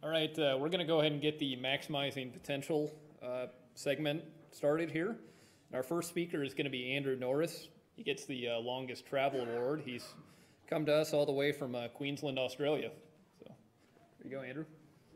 All right, we're going to go ahead and get the Maximizing Potential segment started here. And our first speaker is going to be Andrew Norris. He gets the longest travel award. He's come to us all the way from Queensland, Australia. So, there you go, Andrew.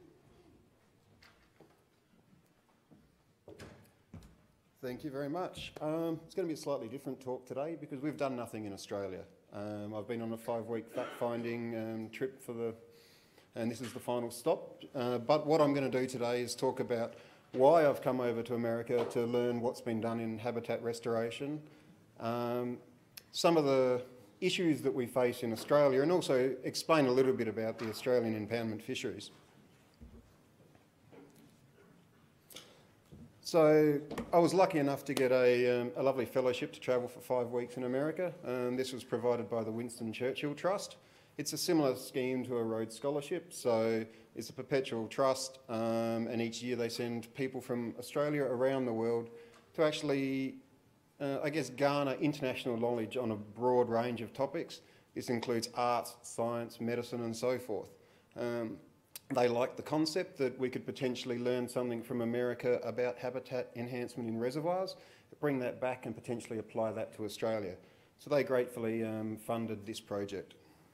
Thank you very much. It's going to be a slightly different talk today because we've done nothing in Australia. I've been on a 5-week fact-finding trip and this is the final stop. But what I'm going to do today is talk about why I've come over to America to learn what's been done in habitat restoration, some of the issues that we face in Australia, and also explain a little bit about the Australian impoundment fisheries. So I was lucky enough to get a lovely fellowship to travel for 5 weeks in America. This was provided by the Winston Churchill Trust. It's a similar scheme to a Rhodes Scholarship, so it's a perpetual trust, and each year they send people from Australia around the world to actually, I guess, garner international knowledge on a broad range of topics. This includes arts, science, medicine and so forth. They liked the concept that we could potentially learn something from America about habitat enhancement in reservoirs, bring that back and potentially apply that to Australia. So they gratefully funded this project.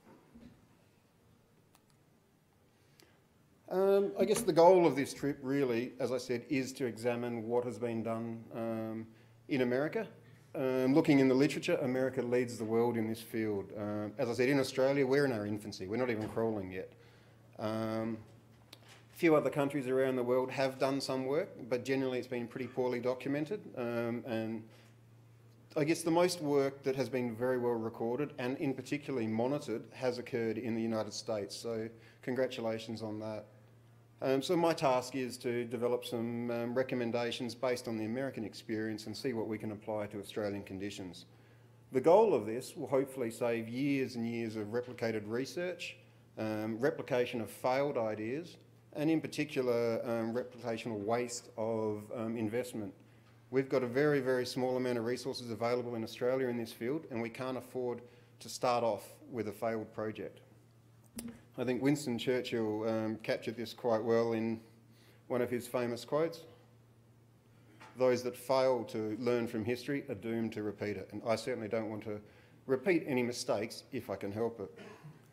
I guess the goal of this trip really, as I said, is to examine what has been done in America. Looking in the literature, America leads the world in this field. As I said, in Australia, we're in our infancy. We're not even crawling yet. A few other countries around the world have done some work, but generally it's been pretty poorly documented. And I guess the most work that has been very well recorded and in particularly monitored has occurred in the United States. So congratulations on that. So my task is to develop some recommendations based on the American experience and see what we can apply to Australian conditions. The goal of this will hopefully save years and years of replicated research, replication of failed ideas, and in particular replicational waste of investment. We've got a very, very small amount of resources available in Australia in this field, and we can't afford to start off with a failed project. I think Winston Churchill captured this quite well in one of his famous quotes. Those that fail to learn from history are doomed to repeat it, and I certainly don't want to repeat any mistakes if I can help it.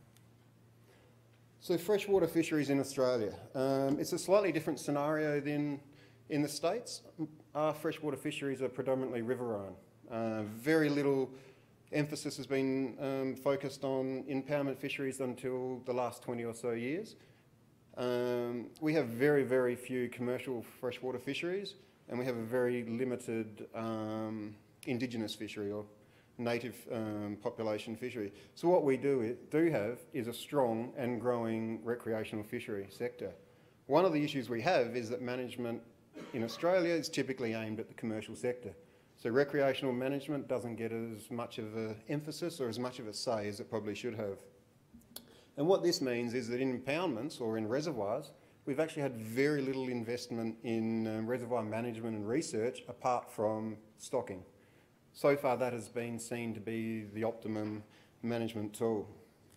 So freshwater fisheries in Australia. It's a slightly different scenario than in the States. Our freshwater fisheries are predominantly riverine. Very little emphasis has been focused on impoundment fisheries until the last 20 or so years. We have very, very few commercial freshwater fisheries, and we have a very limited indigenous fishery or native population fishery. So what we do have is a strong and growing recreational fishery sector. One of the issues we have is that management in Australia is typically aimed at the commercial sector. So recreational management doesn't get as much of an emphasis or as much of a say as it probably should have. And what this means is that in impoundments or in reservoirs, we've actually had very little investment in reservoir management and research apart from stocking. So far that has been seen to be the optimum management tool.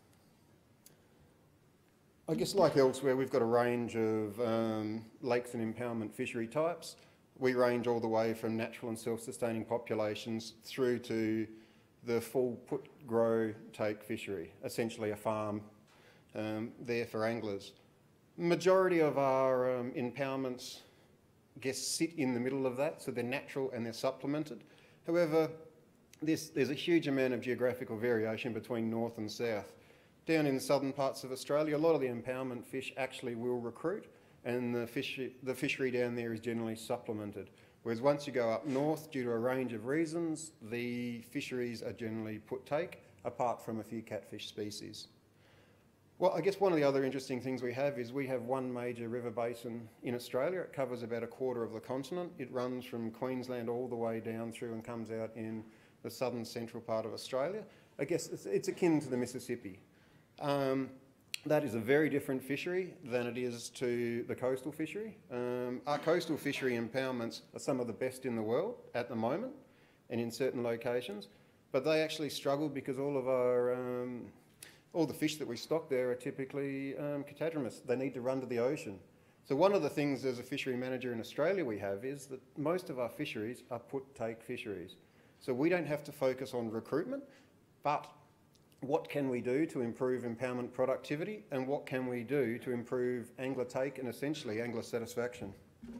I guess like elsewhere, we've got a range of lakes and impoundment fishery types. We range all the way from natural and self-sustaining populations through to the full put, grow, take fishery, essentially a farm there for anglers. Majority of our impoundments, I guess, sit in the middle of that, so they're natural and they're supplemented. However, there's a huge amount of geographical variation between north and south. Down in the southern parts of Australia, a lot of the impoundment fish actually will recruit, and the fishery down there is generally supplemented. Whereas once you go up north, due to a range of reasons, the fisheries are generally put take, apart from a few catfish species. Well, I guess one of the other interesting things we have is we have one major river basin in Australia. It covers about a quarter of the continent. It runs from Queensland all the way down through and comes out in the southern central part of Australia. I guess it's akin to the Mississippi. That is a very different fishery than it is to the coastal fishery. Our coastal fishery impoundments are some of the best in the world at the moment and in certain locations, but they actually struggle because all of our all the fish that we stock there are typically catadromous. They need to run to the ocean. So one of the things as a fishery manager in Australia we have is that most of our fisheries are put-take fisheries. So we don't have to focus on recruitment, but what can we do to improve impoundment productivity, and what can we do to improve angler take and essentially angler satisfaction?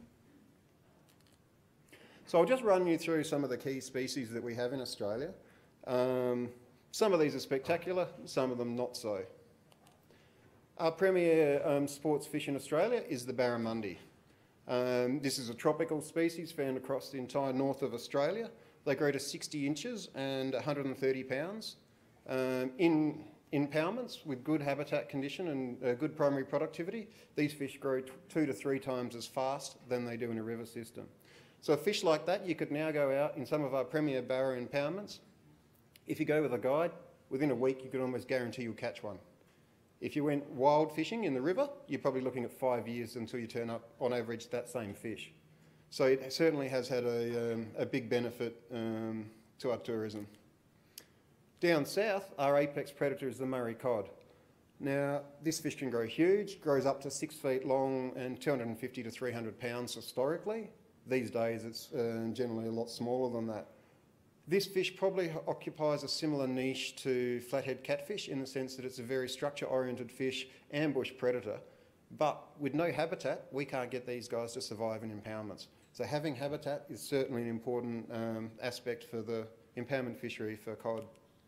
So I'll just run you through some of the key species that we have in Australia. Some of these are spectacular, some of them not so. Our premier sports fish in Australia is the barramundi. This is a tropical species found across the entire north of Australia. They grow to 60 inches and 130 pounds. In impoundments with good habitat condition and good primary productivity, these fish grow 2 to 3 times as fast than they do in a river system. So a fish like that, you could now go out in some of our premier barra impoundments. If you go with a guide, within a week you could almost guarantee you'll catch one. If you went wild fishing in the river, you're probably looking at 5 years until you turn up, on average, that same fish. So it certainly has had a big benefit to our tourism. Down south, our apex predator is the Murray cod. Now, this fish can grow huge, grows up to 6 feet long and 250 to 300 pounds historically. These days it's generally a lot smaller than that. This fish probably occupies a similar niche to flathead catfish in the sense that it's a very structure-oriented fish, ambush predator. But with no habitat, we can't get these guys to survive in impoundments. So having habitat is certainly an important aspect for the impoundment fishery for cod.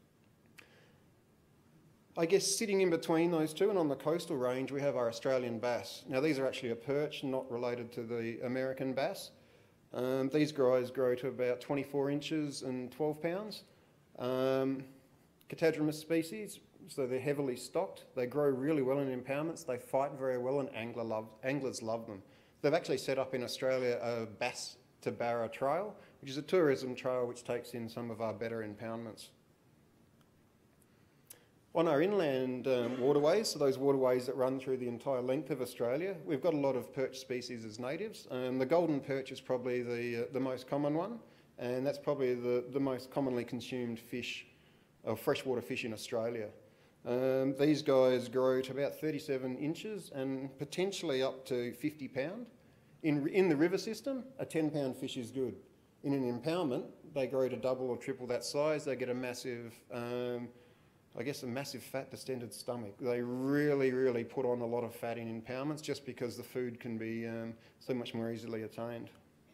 I guess sitting in between those two and on the coastal range, we have our Australian bass. Now these are actually a perch, not related to the American bass. These guys grow to about 24 inches and 12 pounds. Catadromous species, so they're heavily stocked. They grow really well in impoundments. They fight very well and anglers love them. They've actually set up in Australia a bass to barra trail, which is a tourism trail which takes in some of our better impoundments. On our inland waterways, so those waterways that run through the entire length of Australia, we've got a lot of perch species as natives. The golden perch is probably the most common one, and that's probably the most commonly consumed fish, or freshwater fish in Australia. These guys grow to about 37 inches and potentially up to 50 pound. In the river system, a 10-pound fish is good. In an impoundment, they grow to double or triple that size. They get a massive a massive fat distended stomach. They really put on a lot of fat in impoundments just because the food can be so much more easily attained.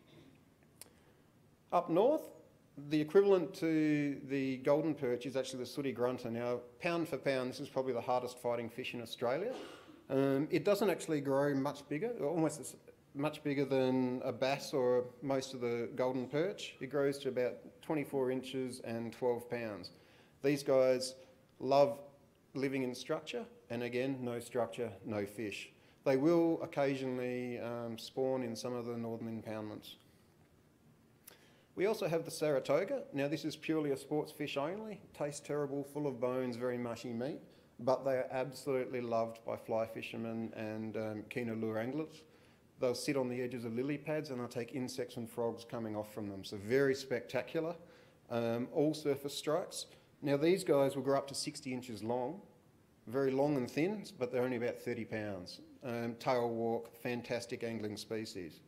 Up north, the equivalent to the golden perch is actually the sooty grunter. Now, pound for pound, this is probably the hardest fighting fish in Australia. It doesn't actually grow much bigger, almost much bigger than a bass or most of the golden perch. It grows to about 24 inches and 12 pounds. These guys love living in structure, and again, no structure, no fish. They will occasionally spawn in some of the northern impoundments. We also have the Saratoga. Now this is purely a sports fish only, tastes terrible, full of bones, very mushy meat, but they are absolutely loved by fly fishermen and keen lure anglers. They'll sit on the edges of lily pads and they'll take insects and frogs coming off from them, so very spectacular. All surface strikes. Now these guys will grow up to 60 inches long, very long and thin, but they're only about 30 pounds. Tail walk, fantastic angling species.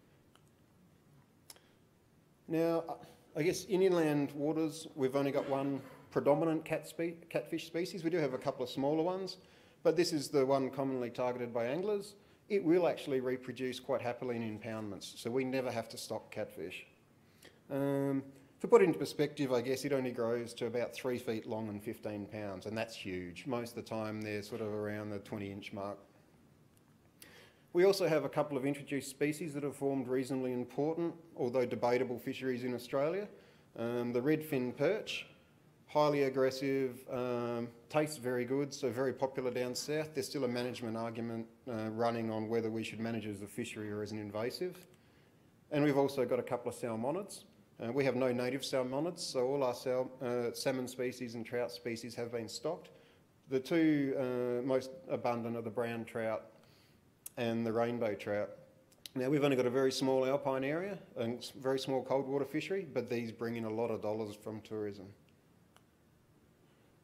Now, I guess in inland waters, we've only got one predominant catfish species. We do have a couple of smaller ones, but this is the one commonly targeted by anglers. It will actually reproduce quite happily in impoundments, so we never have to stock catfish. To put it into perspective, I guess it only grows to about 3 feet long and 15 pounds, and that's huge. Most of the time they're sort of around the 20-inch mark. We also have a couple of introduced species that have formed reasonably important, although debatable, fisheries in Australia. The redfin perch, highly aggressive, tastes very good, so very popular down south. There's still a management argument running on whether we should manage it as a fishery or as an invasive. And we've also got a couple of salmonids. We have no native salmonids, so all our salmon species and trout species have been stocked. The two most abundant are the brown trout and the rainbow trout. Now we've only got a very small alpine area and very small cold water fishery, but these bring in a lot of dollars from tourism.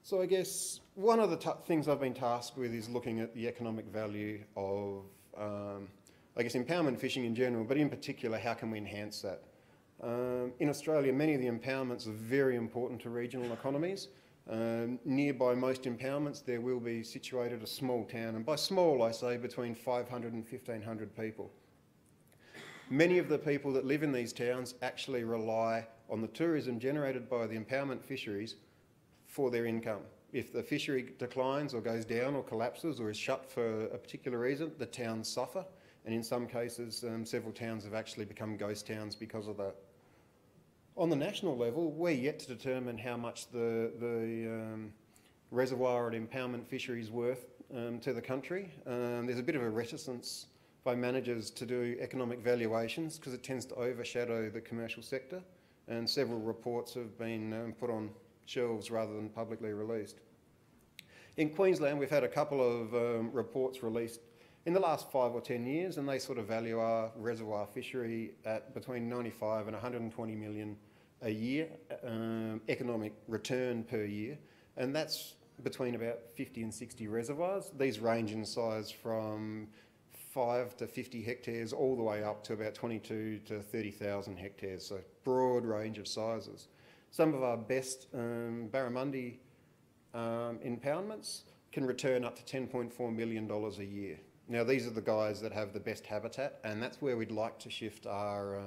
So I guess one of the things I've been tasked with is looking at the economic value of, I guess, impoundment fishing in general, but in particular, how can we enhance that? In Australia, many of the impoundments are very important to regional economies. Nearby most impoundments, there will be situated a small town, and by small I say between 500 and 1,500 people. Many of the people that live in these towns actually rely on the tourism generated by the impoundment fisheries for their income. If the fishery declines or goes down or collapses or is shut for a particular reason, the towns suffer, and in some cases several towns have actually become ghost towns because of that. On the national level, we're yet to determine how much the reservoir and impoundment fishery is worth to the country. There's a bit of a reticence by managers to do economic valuations because it tends to overshadow the commercial sector, and several reports have been put on shelves rather than publicly released. In Queensland, we've had a couple of reports released in the last 5 or 10 years, and they sort of value our reservoir fishery at between 95 and 120 million a year economic return per year, and that's between about 50 and 60 reservoirs. These range in size from 5 to 50 hectares all the way up to about 22 to 30,000 hectares, so broad range of sizes. Some of our best barramundi impoundments can return up to $10.4 million a year. Now, these are the guys that have the best habitat, and that's where we'd like to shift our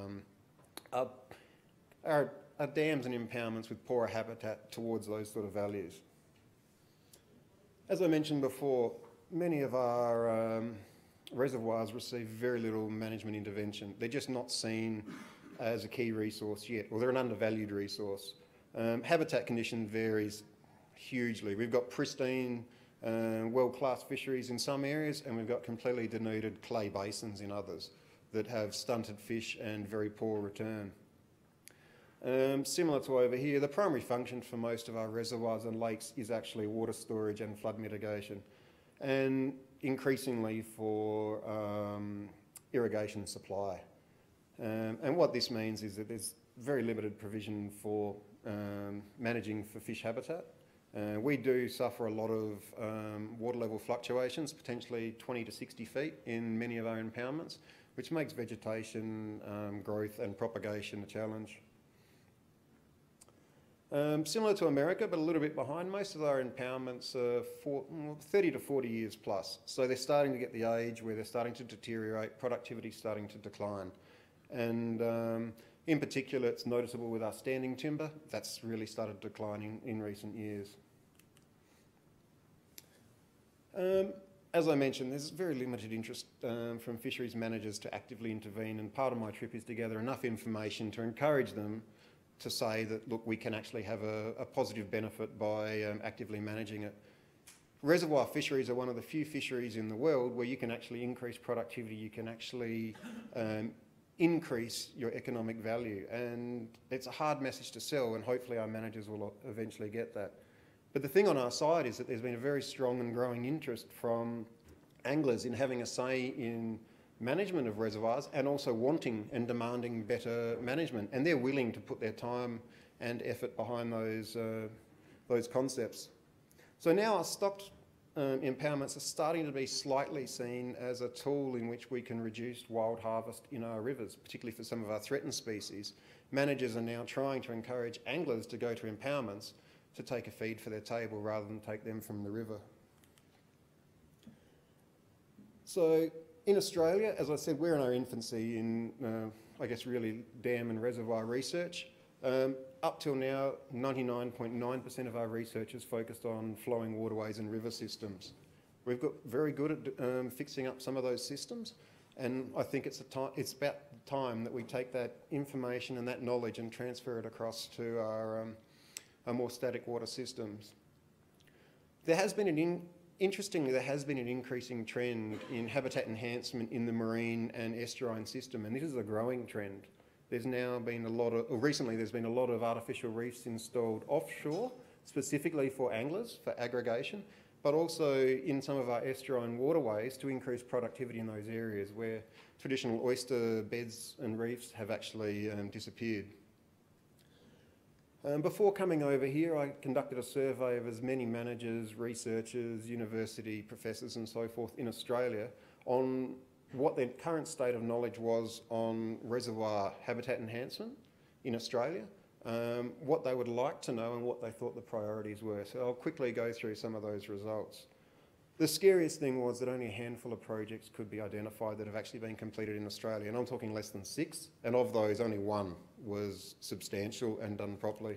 dams and impoundments with poorer habitat towards those sort of values. As I mentioned before, many of our reservoirs receive very little management intervention. They're just not seen as a key resource yet, or they're an undervalued resource. Habitat condition varies hugely. We've got pristine, world-class fisheries in some areas, and we've got completely denuded clay basins in others that have stunted fish and very poor return. Similar to over here, the primary function for most of our reservoirs and lakes is actually water storage and flood mitigation, and increasingly for irrigation supply. And what this means is that there's very limited provision for managing for fish habitat. We do suffer a lot of water level fluctuations, potentially 20 to 60 feet in many of our impoundments, which makes vegetation growth and propagation a challenge. Similar to America, but a little bit behind, most of our impoundments are 30 to 40 years plus. So they're starting to get the age where they're starting to deteriorate, productivity starting to decline. And in particular, it's noticeable with our standing timber. That's really started declining in recent years. As I mentioned, there's very limited interest from fisheries managers to actively intervene, and part of my trip is to gather enough information to encourage them to say that, look, we can actually have a positive benefit by actively managing it. Reservoir fisheries are one of the few fisheries in the world where you can actually increase productivity, you can actually increase your economic value, and it's a hard message to sell, and hopefully our managers will eventually get that. But the thing on our side is that there's been a very strong and growing interest from anglers in having a say in management of reservoirs, and also wanting and demanding better management, and they're willing to put their time and effort behind those concepts. So now our stocked impoundments are starting to be slightly seen as a tool in which we can reduce wild harvest in our rivers, particularly for some of our threatened species. Managers are now trying to encourage anglers to go to impoundments to take a feed for their table rather than take them from the river. So in Australia, as I said, we're in our infancy in, I guess, really dam and reservoir research. Up till now, 99.9% of our research is focused on flowing waterways and river systems. We've got very good at fixing up some of those systems, and I think it's about time that we take that information and that knowledge and transfer it across to our more static water systems. Interestingly, there has been an increasing trend in habitat enhancement in the marine and estuarine system, and this is a growing trend. There's now been recently there's been a lot of artificial reefs installed offshore, specifically for anglers, for aggregation, but also in some of our estuarine waterways to increase productivity in those areas where traditional oyster beds and reefs have actually disappeared. Before coming over here, I conducted a survey of as many managers, researchers, university professors and so forth in Australia on what their current state of knowledge was on reservoir habitat enhancement in Australia, what they would like to know and what they thought the priorities were. So I'll quickly go through some of those results. The scariest thing was that only a handful of projects could be identified that have actually been completed in Australia, and I'm talking less than 6, and of those only 1 was substantial and done properly.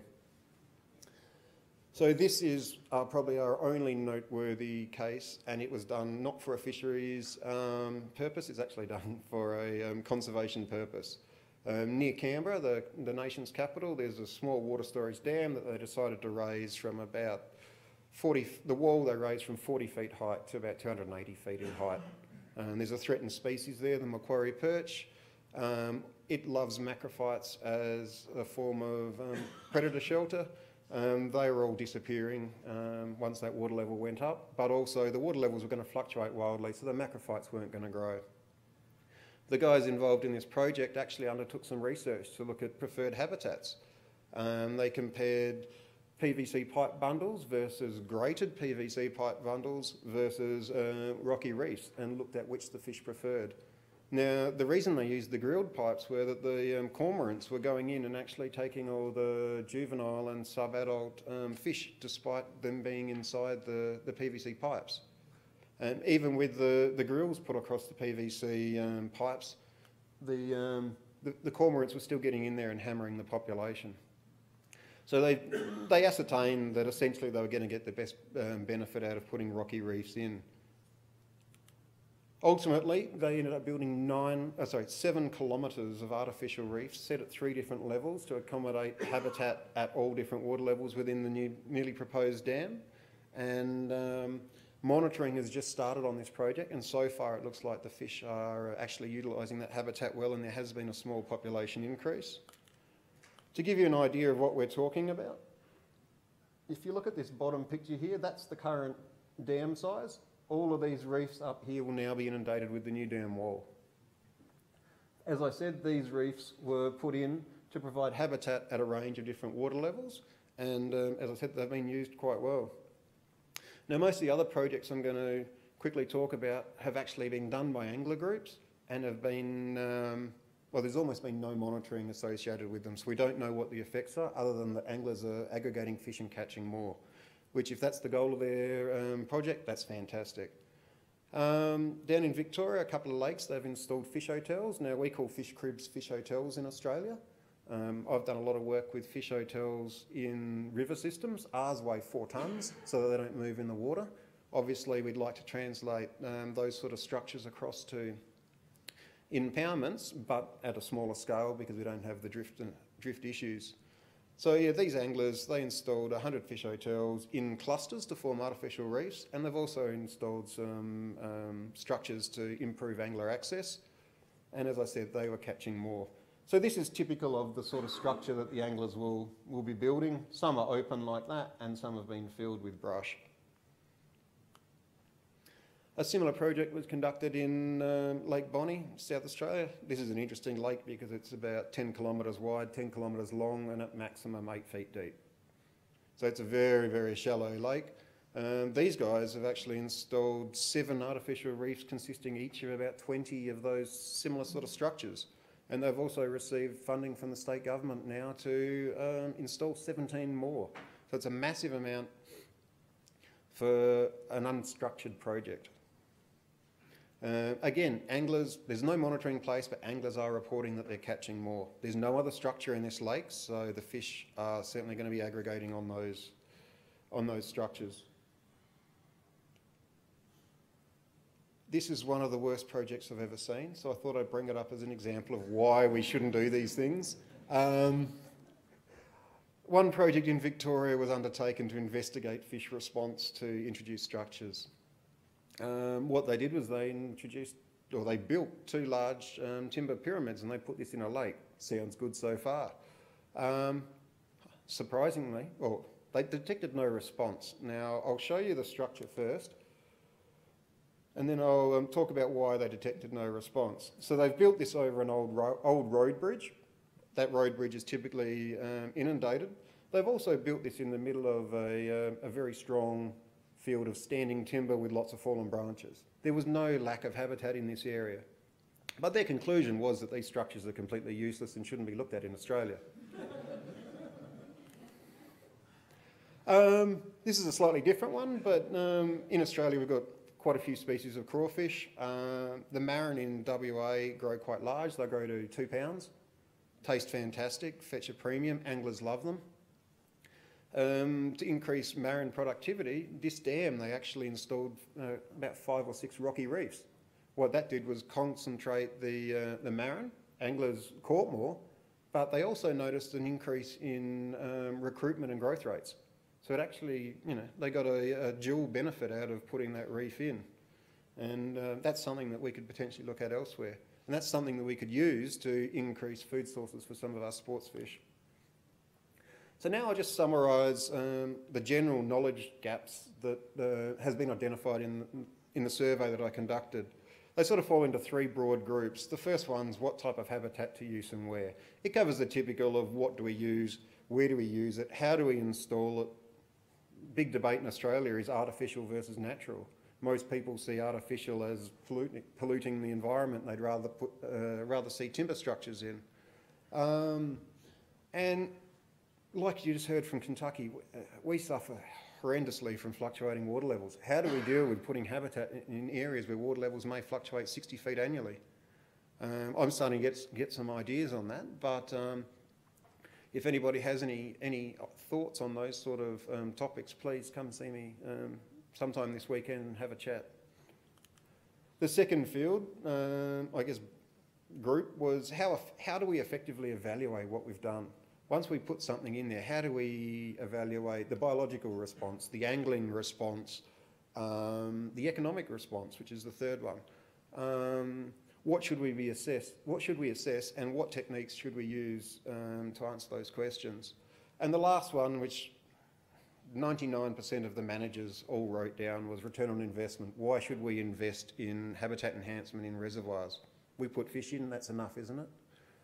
So this is probably our only noteworthy case, and it was done not for a fisheries purpose, it's actually done for a conservation purpose. Near Canberra, the nation's capital, there's a small water storage dam that they decided to raise from about 40, the wall they raised from 40 feet height to about 280 feet in height. There's a threatened species there, the Macquarie perch. It loves macrophytes as a form of predator shelter. They were all disappearing once that water level went up, but also the water levels were going to fluctuate wildly, so the macrophytes weren't going to grow. The guys involved in this project actually undertook some research to look at preferred habitats. They compared PVC pipe bundles versus grated PVC pipe bundles versus rocky reefs and looked at which the fish preferred. Now, the reason they used the grilled pipes were that the cormorants were going in and actually taking all the juvenile and sub-adult fish despite them being inside the PVC pipes. And even with the grills put across the PVC pipes, the cormorants were still getting in there and hammering the population. So they ascertained that essentially they were going to get the best benefit out of putting rocky reefs in. Ultimately, they ended up building 7 kilometres of artificial reefs set at 3 different levels to accommodate habitat at all different water levels within the newly proposed dam. And monitoring has just started on this project, and so far it looks like the fish are actually utilising that habitat well, and there has been a small population increase. To give you an idea of what we're talking about, if you look at this bottom picture here, that's the current dam size. All of these reefs up here will now be inundated with the new dam wall. As I said, these reefs were put in to provide habitat at a range of different water levels, and as I said, they've been used quite well. Now, most of the other projects I'm going to quickly talk about have actually been done by angler groups and have been well, there's almost been no monitoring associated with them, so we don't know what the effects are other than that anglers are aggregating fish and catching more, which if that's the goal of their project, that's fantastic. Down in Victoria, a couple of lakes, they've installed fish hotels. Now, we call fish cribs fish hotels in Australia. I've done a lot of work with fish hotels in river systems. Ours weigh 4 tonnes, so that they don't move in the water. Obviously, we'd like to translate those sort of structures across to impoundments, but at a smaller scale because we don't have the drift issues. So yeah, these anglers, they installed 100 fish hotels in clusters to form artificial reefs, and they've also installed some structures to improve angler access. And as I said, they were catching more. So this is typical of the sort of structure that the anglers will be building. Some are open like that, and some have been filled with brush. A similar project was conducted in Lake Bonnie, South Australia. This is an interesting lake because it's about 10 kilometres wide, 10 kilometres long, and at maximum 8 feet deep. So it's a very, very shallow lake. These guys have actually installed 7 artificial reefs consisting each of about 20 of those similar sort of structures. And they've also received funding from the state government now to install 17 more. So it's a massive amount for an unstructured project. Again, anglers, there's no monitoring place, but anglers are reporting that they're catching more. There's no other structure in this lake, so the fish are certainly going to be aggregating on those structures. This is one of the worst projects I've ever seen, so I thought I'd bring it up as an example of why we shouldn't do these things. One project in Victoria was undertaken to investigate fish response to introduced structures. What they did was they built 2 large timber pyramids, and they put this in a lake. Sounds good so far. Surprisingly, well, they detected no response. Now, I'll show you the structure first, and then I'll talk about why they detected no response. So they've built this over an old road bridge. That road bridge is typically inundated. They've also built this in the middle of a very strong field of standing timber with lots of fallen branches. There was no lack of habitat in this area. But their conclusion was that these structures are completely useless and shouldn't be looked at in Australia. This is a slightly different one, but in Australia we've got quite a few species of crawfish. The marron in WA grow quite large. They grow to 2 pounds. Taste fantastic, fetch a premium. Anglers love them. To increase marron productivity, this dam, they actually installed about 5 or 6 rocky reefs. What that did was concentrate the marron. Anglers caught more, but they also noticed an increase in recruitment and growth rates. So it actually, they got a dual benefit out of putting that reef in. And that's something that we could potentially look at elsewhere. And that's something that we could use to increase food sources for some of our sports fish. So now I'll just summarise the general knowledge gaps that has been identified in the survey that I conducted. They sort of fall into 3 broad groups. The first one's what type of habitat to use and where. It covers the typical of what do we use, where do we use it, how do we install it. Big debate in Australia is artificial versus natural. Most people see artificial as polluting the environment. They'd rather see timber structures in. And like you just heard from Kentucky, we suffer horrendously from fluctuating water levels. How do we deal with putting habitat in areas where water levels may fluctuate 60 feet annually? I'm starting to get some ideas on that, but if anybody has any thoughts on those sort of topics, please come see me sometime this weekend and have a chat. The second field, group was how do we effectively evaluate what we've done? Once we put something in there, how do we evaluate the biological response, the angling response, the economic response, which is the third one? What should we assess, and what techniques should we use to answer those questions? And the last one, which 99% of the managers all wrote down, was return on investment. Why should we invest in habitat enhancement in reservoirs? We put fish in, that's enough, isn't it?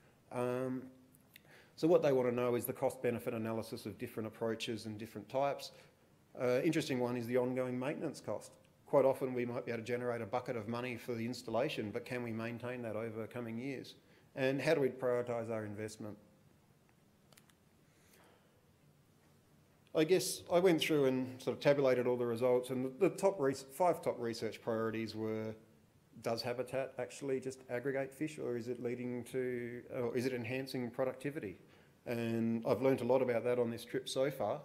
So what they want to know is the cost-benefit analysis of different approaches and different types. Interesting one is the ongoing maintenance cost. Quite often we might be able to generate a bucket of money for the installation, but can we maintain that over coming years? And how do we prioritise our investment? I guess I went through and sort of tabulated all the results, and the 5 top research priorities were: does habitat actually just aggregate fish, or is it is it enhancing productivity? And I've learnt a lot about that on this trip so far,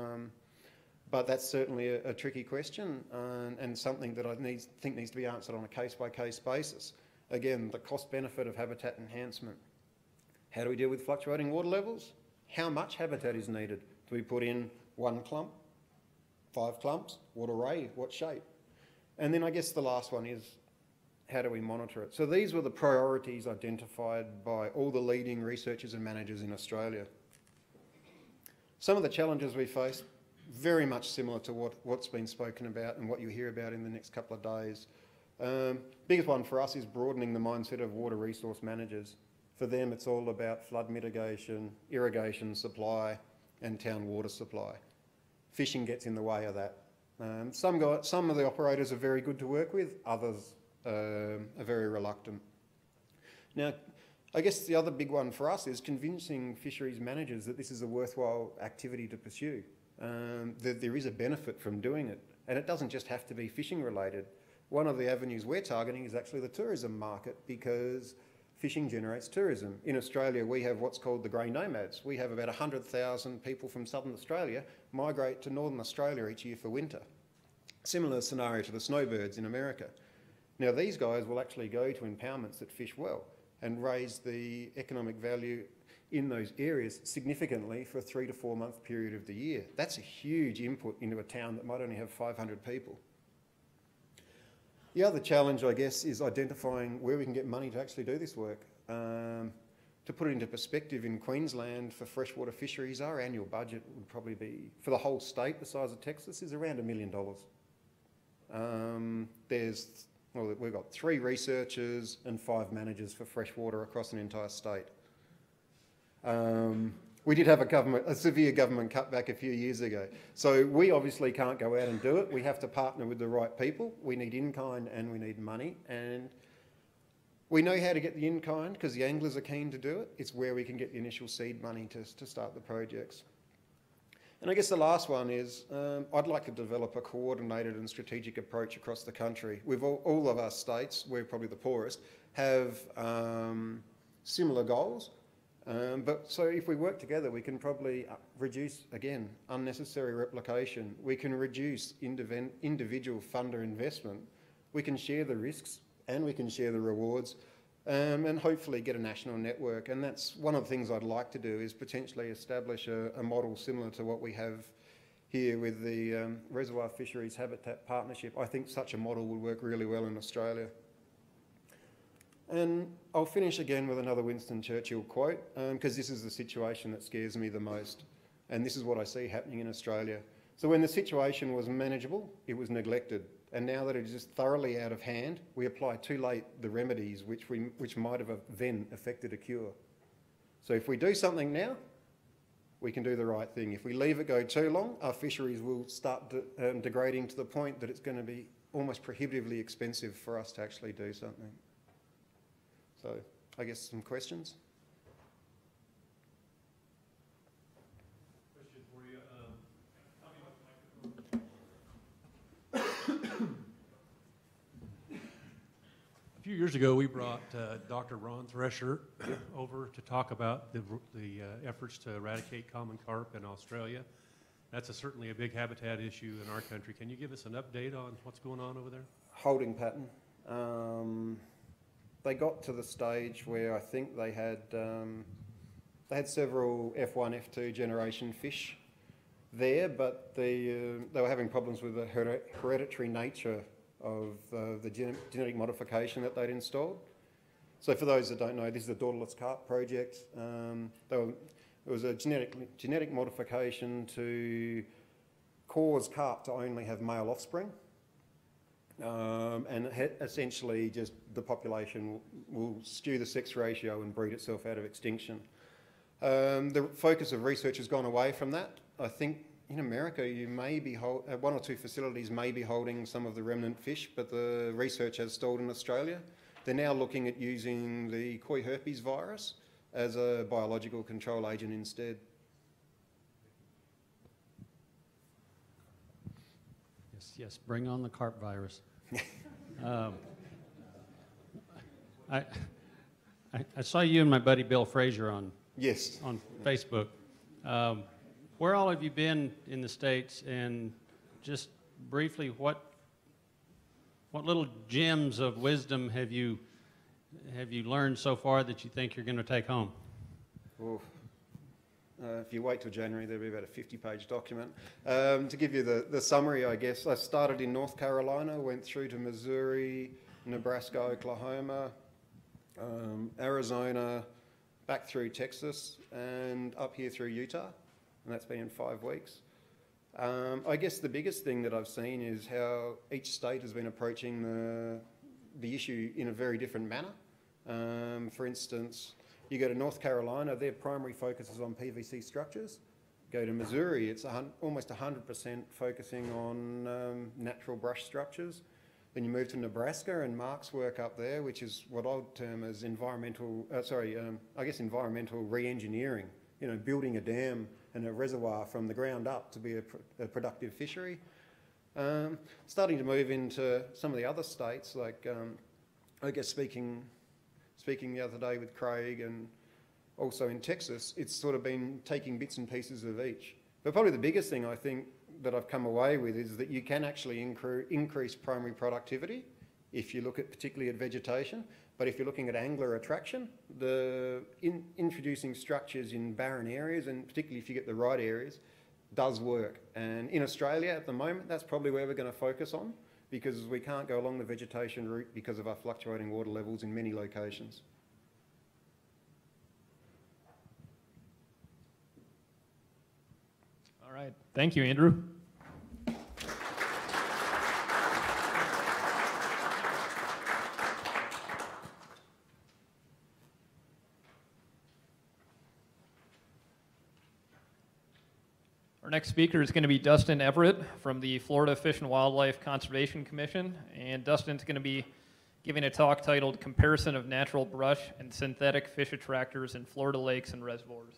but that's certainly a tricky question and something that I think needs to be answered on a case-by-case basis. Again, the cost-benefit of habitat enhancement. How do we deal with fluctuating water levels? How much habitat is needed? Do we put in 1 clump, 5 clumps? What array? What shape? And then I guess the last one is, how do we monitor it? So these were the priorities identified by all the leading researchers and managers in Australia. Some of the challenges we face, very much similar to what's been spoken about and what you hear about in the next couple of days. Biggest one for us is broadening the mindset of water resource managers. For them, it's all about flood mitigation, irrigation supply, and town water supply. Fishing gets in the way of that. Some of the operators are very good to work with, others are very reluctant. Now, I guess the other big one for us is convincing fisheries managers that this is a worthwhile activity to pursue, that there is a benefit from doing it, and it doesn't just have to be fishing related. One of the avenues we're targeting is actually the tourism market, because fishing generates tourism. In Australia, we have what's called the grey nomads. We have about 100,000 people from southern Australia migrate to northern Australia each year for winter. Similar scenario to the snowbirds in America. Now, these guys will actually go to impoundments that fish well and raise the economic value in those areas significantly for a 3 to 4 month period of the year. That's a huge input into a town that might only have 500 people. The other challenge, I guess, is identifying where we can get money to actually do this work. To put it into perspective, in Queensland for freshwater fisheries, our annual budget would probably be, for the whole state the size of Texas, is around $1 million. We've got 3 researchers and 5 managers for freshwater across an entire state. We did have a severe government cutback a few years ago. So we obviously can't go out and do it. We have to partner with the right people. We need in-kind and we need money. And we know how to get the in-kind because the anglers are keen to do it. It's where we can get the initial seed money to start the projects. And I guess the last one is I'd like to develop a coordinated and strategic approach across the country. We've all of our states, we're probably the poorest, have similar goals. But so if we work together, we can probably reduce, again, unnecessary replication. We can reduce individual funder investment. We can share the risks and we can share the rewards and hopefully get a national network. And that's one of the things I'd like to do is potentially establish a model similar to what we have here with the Reservoir Fisheries Habitat Partnership. I think such a model would work really well in Australia. And I'll finish again with another Winston Churchill quote, because this is the situation that scares me the most. And this is what I see happening in Australia. So when the situation was manageable, it was neglected. And now that it is just thoroughly out of hand, we apply too late the remedies which might have then affected a cure. So if we do something now, we can do the right thing. If we leave it go too long, our fisheries will start degrading to the point that it's going to be almost prohibitively expensive for us to actually do something. So I guess some questions? Question for you. Tell me what the microphone. A few years ago, we brought Dr. Ron Thresher over to talk about the efforts to eradicate common carp in Australia. That's certainly a big habitat issue in our country. Can you give us an update on what's going on over there? Holding pattern. They got to the stage where I think they had several F1, F2 generation fish there, but they were having problems with the hereditary nature of the genetic modification that they'd installed. So for those that don't know, this is the Daughterless Carp project. It was a genetic modification to cause carp to only have male offspring. And essentially just the population will skew the sex ratio and breed itself out of extinction. The focus of research has gone away from that. I think in America you may be one or two facilities may be holding some of the remnant fish, but the research has stalled in Australia. They're now looking at using the koi herpes virus as a biological control agent instead. Yes, bring on the carp virus. I saw you and my buddy Bill Fraser on Facebook. Where all have you been in the States, and just briefly, what little gems of wisdom have you learned so far that you think you're going to take home? Oof. If you wait till January, there'll be about a 50-page document. To give you the summary, I guess, I started in North Carolina, went through to Missouri, Nebraska, Oklahoma, Arizona, back through Texas, and up here through Utah, and that's been in 5 weeks. I guess the biggest thing that I've seen is how each state has been approaching the issue in a very different manner. For instance, you go to North Carolina, their primary focus is on PVC structures. Go to Missouri, it's almost 100% focusing on natural brush structures. Then you move to Nebraska and Mark's work up there, which is what I would term as environmental re-engineering. You know, building a dam and a reservoir from the ground up to be a productive fishery. Starting to move into some of the other states, like I guess speaking the other day with Craig, and also in Texas, it's sort of been taking bits and pieces of each. But probably the biggest thing I think that I've come away with is that you can actually increase primary productivity if you look at particularly at vegetation. But if you're looking at angler attraction, introducing structures in barren areas, and particularly if you get the right areas, does work. And in Australia at the moment, that's probably where we're going to focus on, because we can't go along the vegetation route because of our fluctuating water levels in many locations. All right. Thank you, Andrew. Our next speaker is going to be Dustin Everett from the Florida Fish and Wildlife Conservation Commission, and Dustin's going to be giving a talk titled Comparison of Natural Brush and Synthetic Fish Attractors in Florida Lakes and Reservoirs.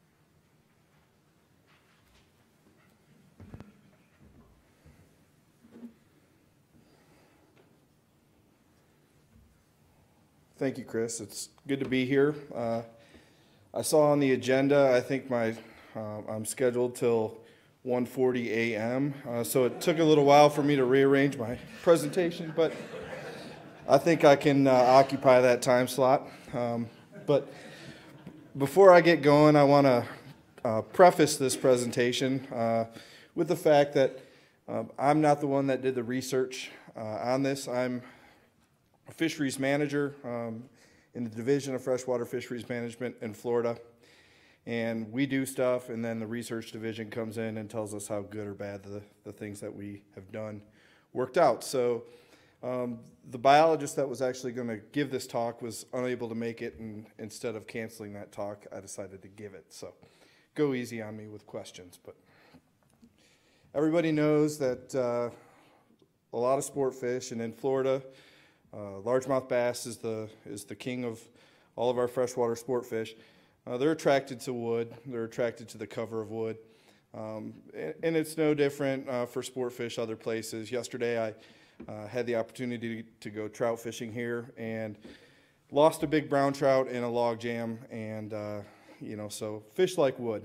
Thank you, Chris. It's good to be here. I saw on the agenda, I think I'm scheduled till 1:40 a.m., so it took a little while for me to rearrange my presentation, but I think I can occupy that time slot. But before I get going, I want to preface this presentation with the fact that I'm not the one that did the research on this. I'm a fisheries manager in the Division of Freshwater Fisheries Management in Florida. And we do stuff, and then the research division comes in and tells us how good or bad the things that we have done worked out. So the biologist that was actually going to give this talk was unable to make it, and instead of canceling that talk, I decided to give it. So go easy on me with questions. But everybody knows that a lot of sport fish, and in Florida, largemouth bass is the king of all of our freshwater sport fish. They're attracted to wood. They're attracted to the cover of wood. And it's no different for sport fish other places. Yesterday I had the opportunity to go trout fishing here and lost a big brown trout in a log jam, and so fish like wood.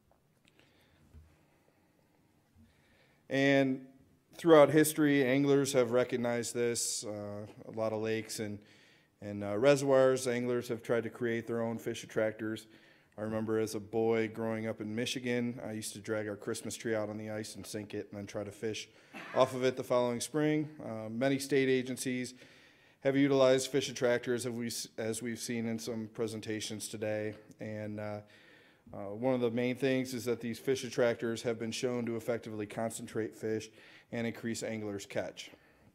And throughout history, anglers have recognized this. A lot of lakes and reservoirs, anglers have tried to create their own fish attractors. I remember as a boy growing up in Michigan, I used to drag our Christmas tree out on the ice and sink it and then try to fish off of it the following spring. Many state agencies have utilized fish attractors as we've seen in some presentations today. And one of the main things is that these fish attractors have been shown to effectively concentrate fish and increase anglers' catch.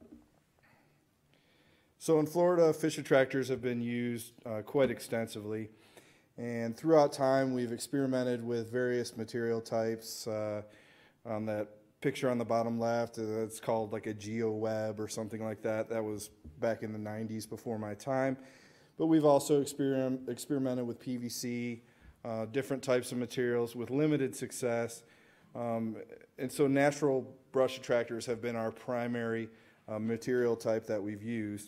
So in Florida, fish attractors have been used quite extensively, and throughout time we've experimented with various material types. On that picture on the bottom left, it's called like a GeoWeb or something like that. That was back in the 90s before my time. But we've also experimented with PVC, different types of materials with limited success. And so natural brush attractors have been our primary material type that we've used.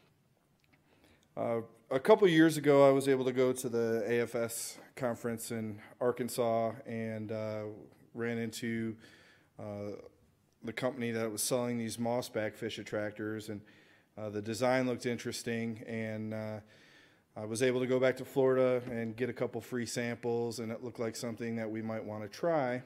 A couple years ago, I was able to go to the AFS conference in Arkansas and ran into the company that was selling these mossback fish attractors, and the design looked interesting, and I was able to go back to Florida and get a couple free samples, and it looked like something that we might want to try.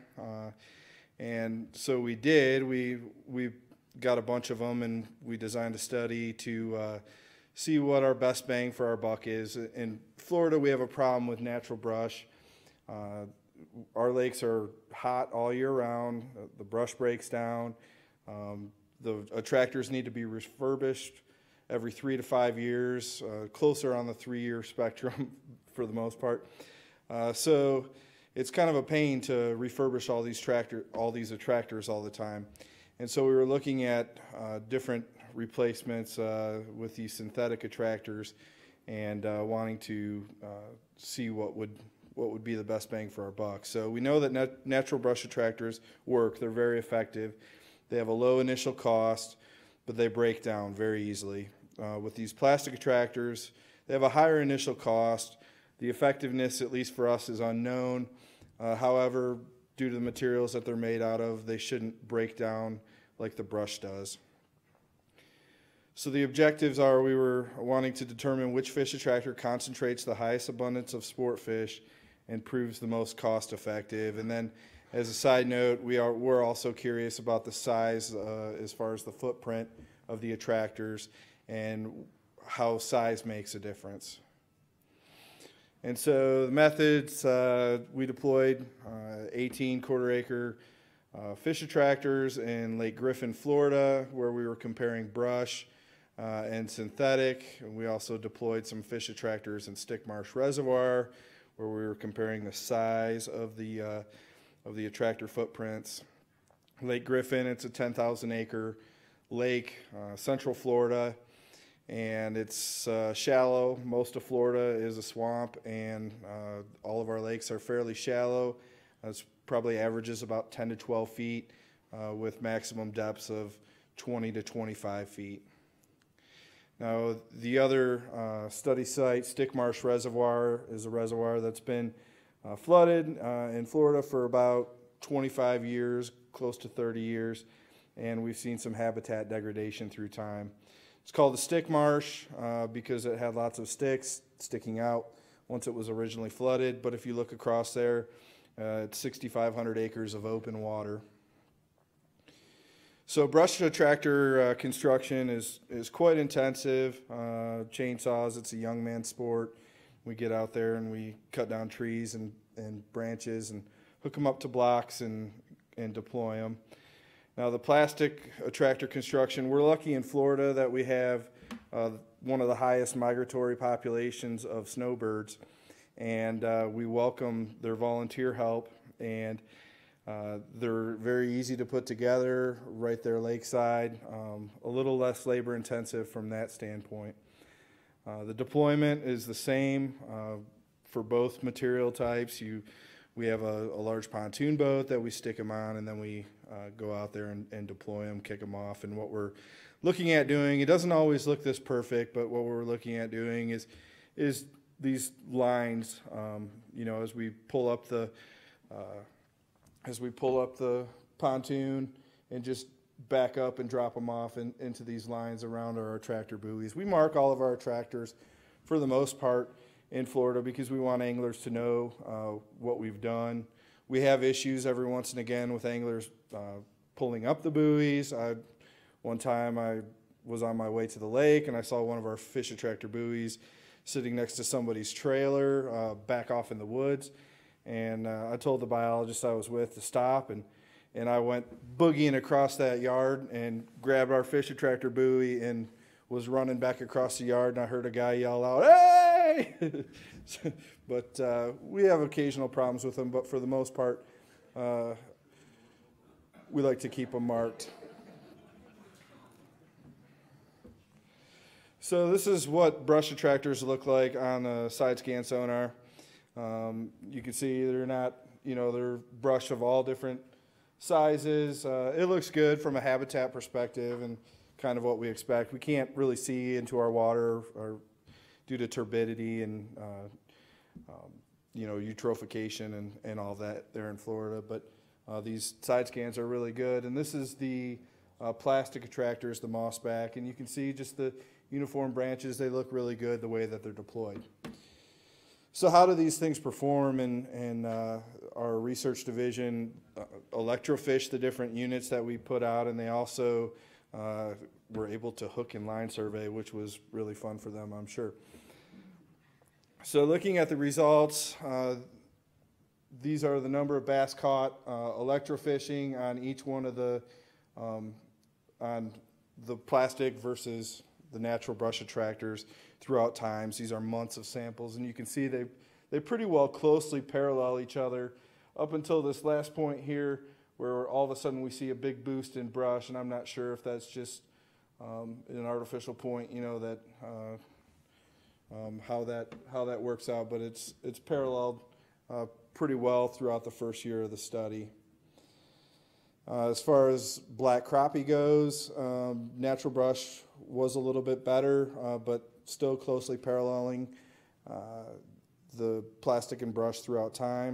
And so we did. We got a bunch of them, and we designed a study to see what our best bang for our buck is. In Florida, we have a problem with natural brush. Our lakes are hot all year round. The brush breaks down. The attractors need to be refurbished every 3 to 5 years, closer on the 3-year spectrum for the most part. So it's kind of a pain to refurbish all these attractors all the time. And so we were looking at different replacements with these synthetic attractors, and wanting to see what would be the best bang for our buck. So we know that natural brush attractors work. They're very effective. They have a low initial cost, but they break down very easily. With these plastic attractors, they have a higher initial cost. The effectiveness, at least for us, is unknown. However, due to the materials that they're made out of, they shouldn't break down like the brush does. So the objectives are, we were wanting to determine which fish attractor concentrates the highest abundance of sport fish and proves the most cost effective. And then as a side note, we're also curious about the size as far as the footprint of the attractors and how size makes a difference. And so the methods, we deployed 18 quarter-acre fish attractors in Lake Griffin, Florida, where we were comparing brush and synthetic. And we also deployed some fish attractors in Stick Marsh Reservoir, where we were comparing the size of the the attractor footprints. Lake Griffin, it's a 10,000 acre lake, Central Florida, and it's shallow. Most of Florida is a swamp, and all of our lakes are fairly shallow. It's probably averages about 10 to 12 feet with maximum depths of 20 to 25 feet. Now, the other study site, Stick Marsh Reservoir, is a reservoir that's been flooded in Florida for about 25 years, close to 30 years, and we've seen some habitat degradation through time. It's called the Stick Marsh because it had lots of sticks sticking out once it was originally flooded, but if you look across there, it's 6,500 acres of open water. So brush attractor construction is quite intensive. Chainsaws, it's a young man's sport. We get out there and we cut down trees and branches and hook them up to blocks and deploy them. Now the plastic attractor construction, we're lucky in Florida that we have one of the highest migratory populations of snowbirds, and we welcome their volunteer help, and they're very easy to put together right there lakeside, a little less labor intensive from that standpoint. The deployment is the same for both material types. We have a large pontoon boat that we stick them on, and then we go out there and deploy them, kick them off. And what we're looking at doing, it doesn't always look this perfect, but what we're looking at doing is these lines, as we pull up the pontoon and just back up and drop them off into these lines around our attractor buoys. We mark all of our attractors for the most part in Florida because we want anglers to know what we've done. We have issues every once and again with anglers pulling up the buoys. One time I was on my way to the lake and I saw one of our fish attractor buoys sitting next to somebody's trailer back off in the woods. And I told the biologist I was with to stop, and I went boogieing across that yard and grabbed our fish attractor buoy and was running back across the yard, and I heard a guy yell out, "Hey!" But we have occasional problems with them, but for the most part, we like to keep them marked. So this is what brush attractors look like on a side scan sonar. You can see they're not, they're brush of all different sizes. It looks good from a habitat perspective and kind of what we expect. We can't really see into our water due to turbidity and, eutrophication and all that there in Florida. But these side scans are really good. And this is the plastic attractors, the mossback. And you can see just the uniform branches. They look really good the way that they're deployed. So how do these things perform in our research division? Electrofish the different units that we put out, and they also were able to hook and line survey, which was really fun for them, I'm sure. So looking at the results, these are the number of bass caught electrofishing on each one of the on the plastic versus the natural brush attractors throughout times. These are months of samples, and you can see they pretty well closely parallel each other up until this last point here where all of a sudden we see a big boost in brush, and I'm not sure if that's just an artificial point, that how that works out, but it's paralleled pretty well throughout the first year of the study. As far as black crappie goes, natural brush was a little bit better, but still closely paralleling the plastic and brush throughout time.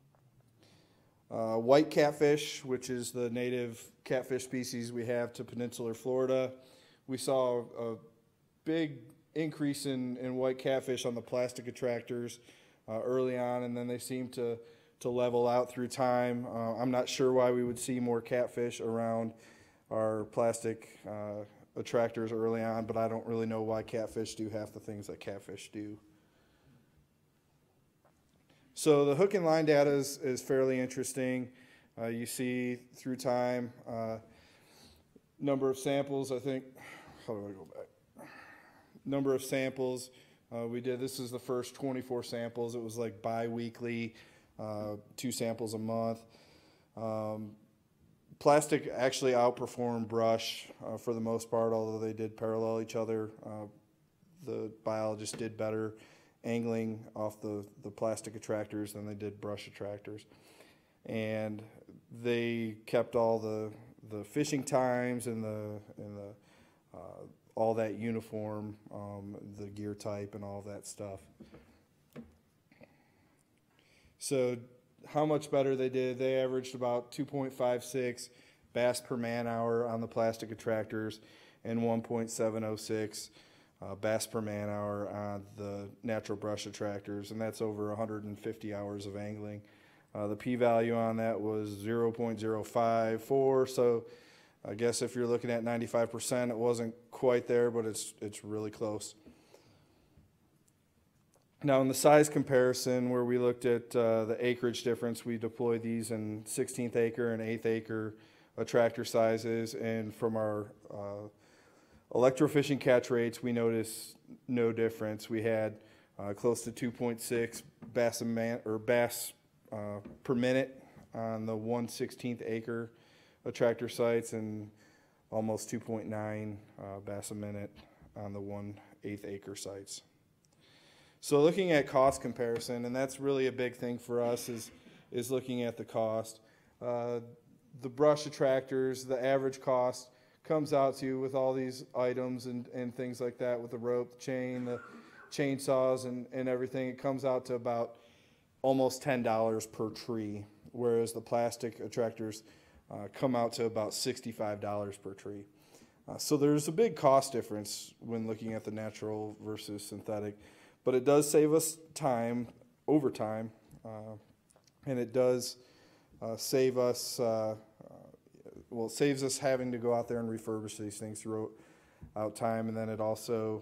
White catfish, which is the native catfish species we have to peninsular Florida, we saw a big increase in white catfish on the plastic attractors early on, and then they seem to level out through time. I'm not sure why we would see more catfish around our plastic attractors early on, but I don't really know why catfish do half the things that catfish do. So the hook and line data is fairly interesting. You see through time, number of samples, I think, how do I go back? Number of samples we did, this is the first 24 samples. It was like bi-weekly, 2 samples a month. Plastic actually outperformed brush for the most part, although they did parallel each other. The biologists did better angling off the plastic attractors than they did brush attractors. And they kept all the fishing times and all that uniform, the gear type and all that stuff. So how much better they did? They averaged about 2.56 bass per man hour on the plastic attractors and 1.706 bass per man hour on the natural brush attractors, and that's over 150 hours of angling. The p-value on that was 0.054, so I guess if you're looking at 95%, it wasn't quite there, but it's really close. Now, in the size comparison, where we looked at the acreage difference, we deployed these in 16th acre and 8th acre attractor sizes, and from our electrofishing catch rates, we noticed no difference. We had close to 2.6 bass per minute on the 1/16th acre attractor sites, and almost 2.9 bass a minute on the 1/8 acre sites. So looking at cost comparison, and that's really a big thing for us, is looking at the cost. The brush attractors, the average cost comes out to you with all these items and things like that, with the rope, the chain, the chainsaws, and everything. It comes out to about almost $10 per tree, whereas the plastic attractors come out to about $65 per tree. So there's a big cost difference when looking at the natural versus synthetic. But it does save us time, overtime, and it does save us, it saves us having to go out there and refurbish these things throughout time, and then it also,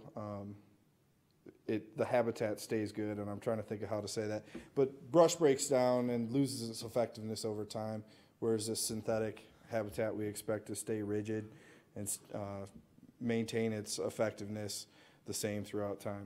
the habitat stays good, and I'm trying to think of how to say that. But brush breaks down and loses its effectiveness over time, whereas this synthetic habitat we expect to stay rigid and maintain its effectiveness the same throughout time.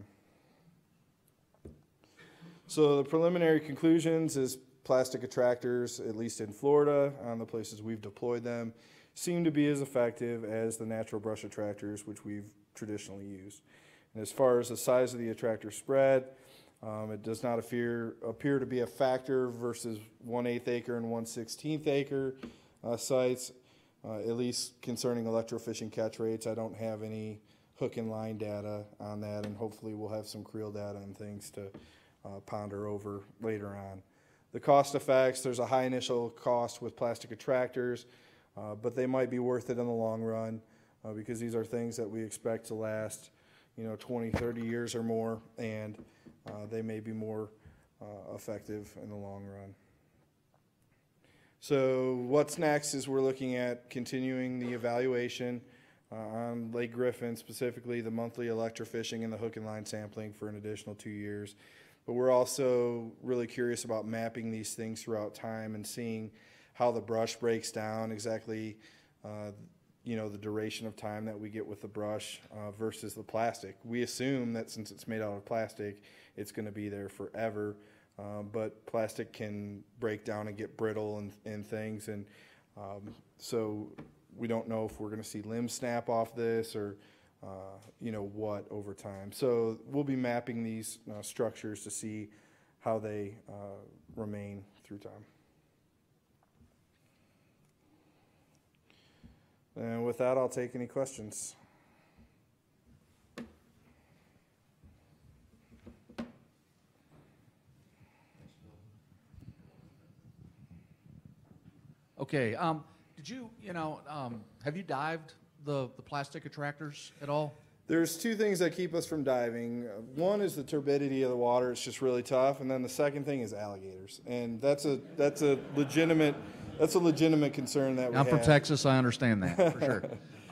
So the preliminary conclusions is plastic attractors, at least in Florida, on the places we've deployed them, seem to be as effective as the natural brush attractors, which we've traditionally used. And as far as the size of the attractor spread, it does not appear to be a factor versus 1/8 acre and 1/16 acre sites, at least concerning electrofishing catch rates. I don't have any hook and line data on that, and hopefully we'll have some creel data and things to ponder over later on. The cost effects, there's a high initial cost with plastic attractors, but they might be worth it in the long run because these are things that we expect to last 20, 30 years or more, and they may be more effective in the long run. So what's next is we're looking at continuing the evaluation on Lake Griffin, specifically the monthly electrofishing and the hook and line sampling for an additional 2 years. But we're also really curious about mapping these things throughout time and seeing how the brush breaks down, exactly the duration of time that we get with the brush versus the plastic. We assume that since it's made out of plastic, it's going to be there forever, but plastic can break down and get brittle and things, and so we don't know if we're going to see limbs snap off this or what over time. So we'll be mapping these structures to see how they remain through time. And with that, I'll take any questions. Okay, did you, have you dived the plastic attractors at all? There's two things that keep us from diving. One is the turbidity of the water; it's just really tough. And then the second thing is alligators, and that's a legitimate concern that we have. I'm from Texas. I understand that for sure.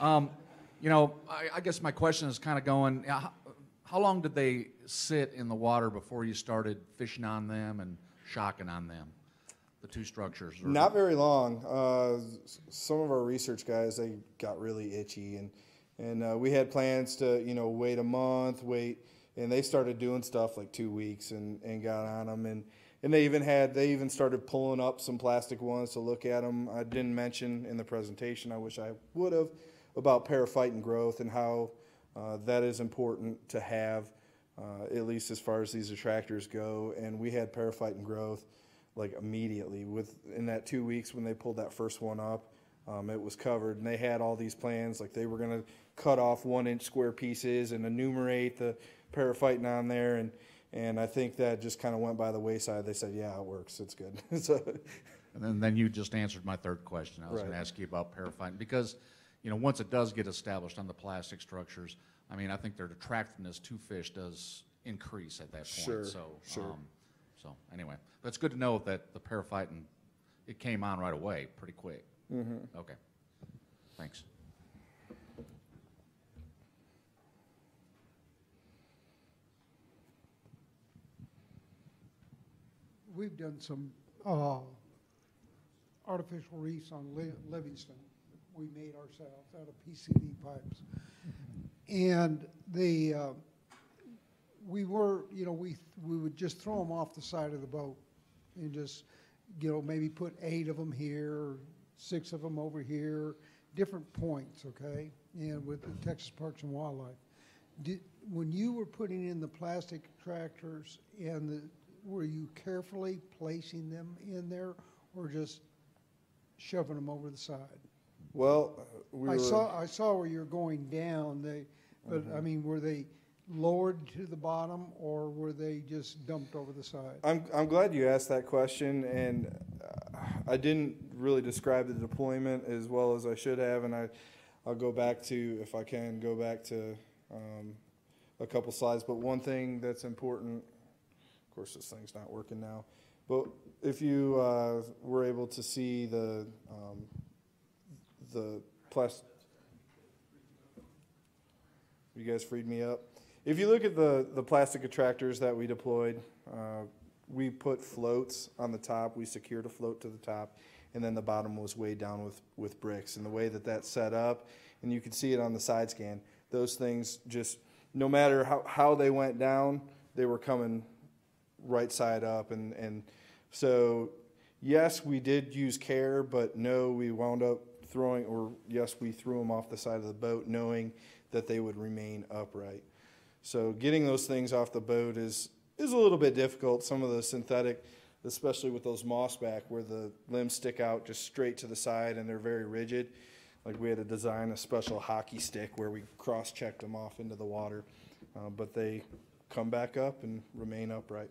I guess my question is kind of going: how long did they sit in the water before you started fishing on them and shocking on them? The two structures. Not very long. Some of our research guys, they got really itchy, and we had plans to wait a month, and they started doing stuff like 2 weeks and got on them, and And they even started pulling up some plastic ones to look at them. I didn't mention in the presentation, I wish I would have, about periphyton growth and how that is important to have, at least as far as these attractors go. And we had periphyton growth like immediately. In that 2 weeks when they pulled that first one up, it was covered. And they had all these plans, like they were going to cut off 1-inch square pieces and enumerate the periphyton on there. And I think that just kind of went by the wayside. They said, yeah, it works. It's good. So, And then you just answered my third question. I was going Right. to ask you about periphyton because, once it does get established on the plastic structures, I mean, I think their attractiveness to fish does increase at that point. Sure, So, sure. So anyway, but it's good to know that the periphyton, it came on right away, pretty quick. Mm-hmm. Okay. Thanks. We've done some artificial reefs on Livingston. We made ourselves out of PCV pipes. And we would just throw them off the side of the boat and just, maybe put 8 of them here, 6 of them over here, different points, okay? And with the Texas Parks and Wildlife. When you were putting in the plastic attractors were you carefully placing them in there or just shoving them over the side? well, I saw where you're going down. But I mean, were they lowered to the bottom or were they just dumped over the side? I'm glad you asked that question, and I didn't really describe the deployment as well as I should have, and I'll go back to, if I can, go back to a couple slides. But one thing that's important, of course this thing's not working now, but if you were able to see the plastic, you guys freed me up. If you look at the plastic attractors that we deployed, we put floats on the top. We secured a float to the top, and then the bottom was weighed down with bricks. And the way that that's set up, and you can see it on the side scan, those things just, no matter how they went down, they were coming right side up. And so, yes, we did use care, but no, we wound up yes, we threw them off the side of the boat knowing that they would remain upright. So getting those things off the boat is a little bit difficult. Some of the synthetic, especially with those mossback where the limbs stick out just straight to the side and they're very rigid. Like we had to design a special hockey stick where we cross-checked them off into the water. But they come back up and remain upright.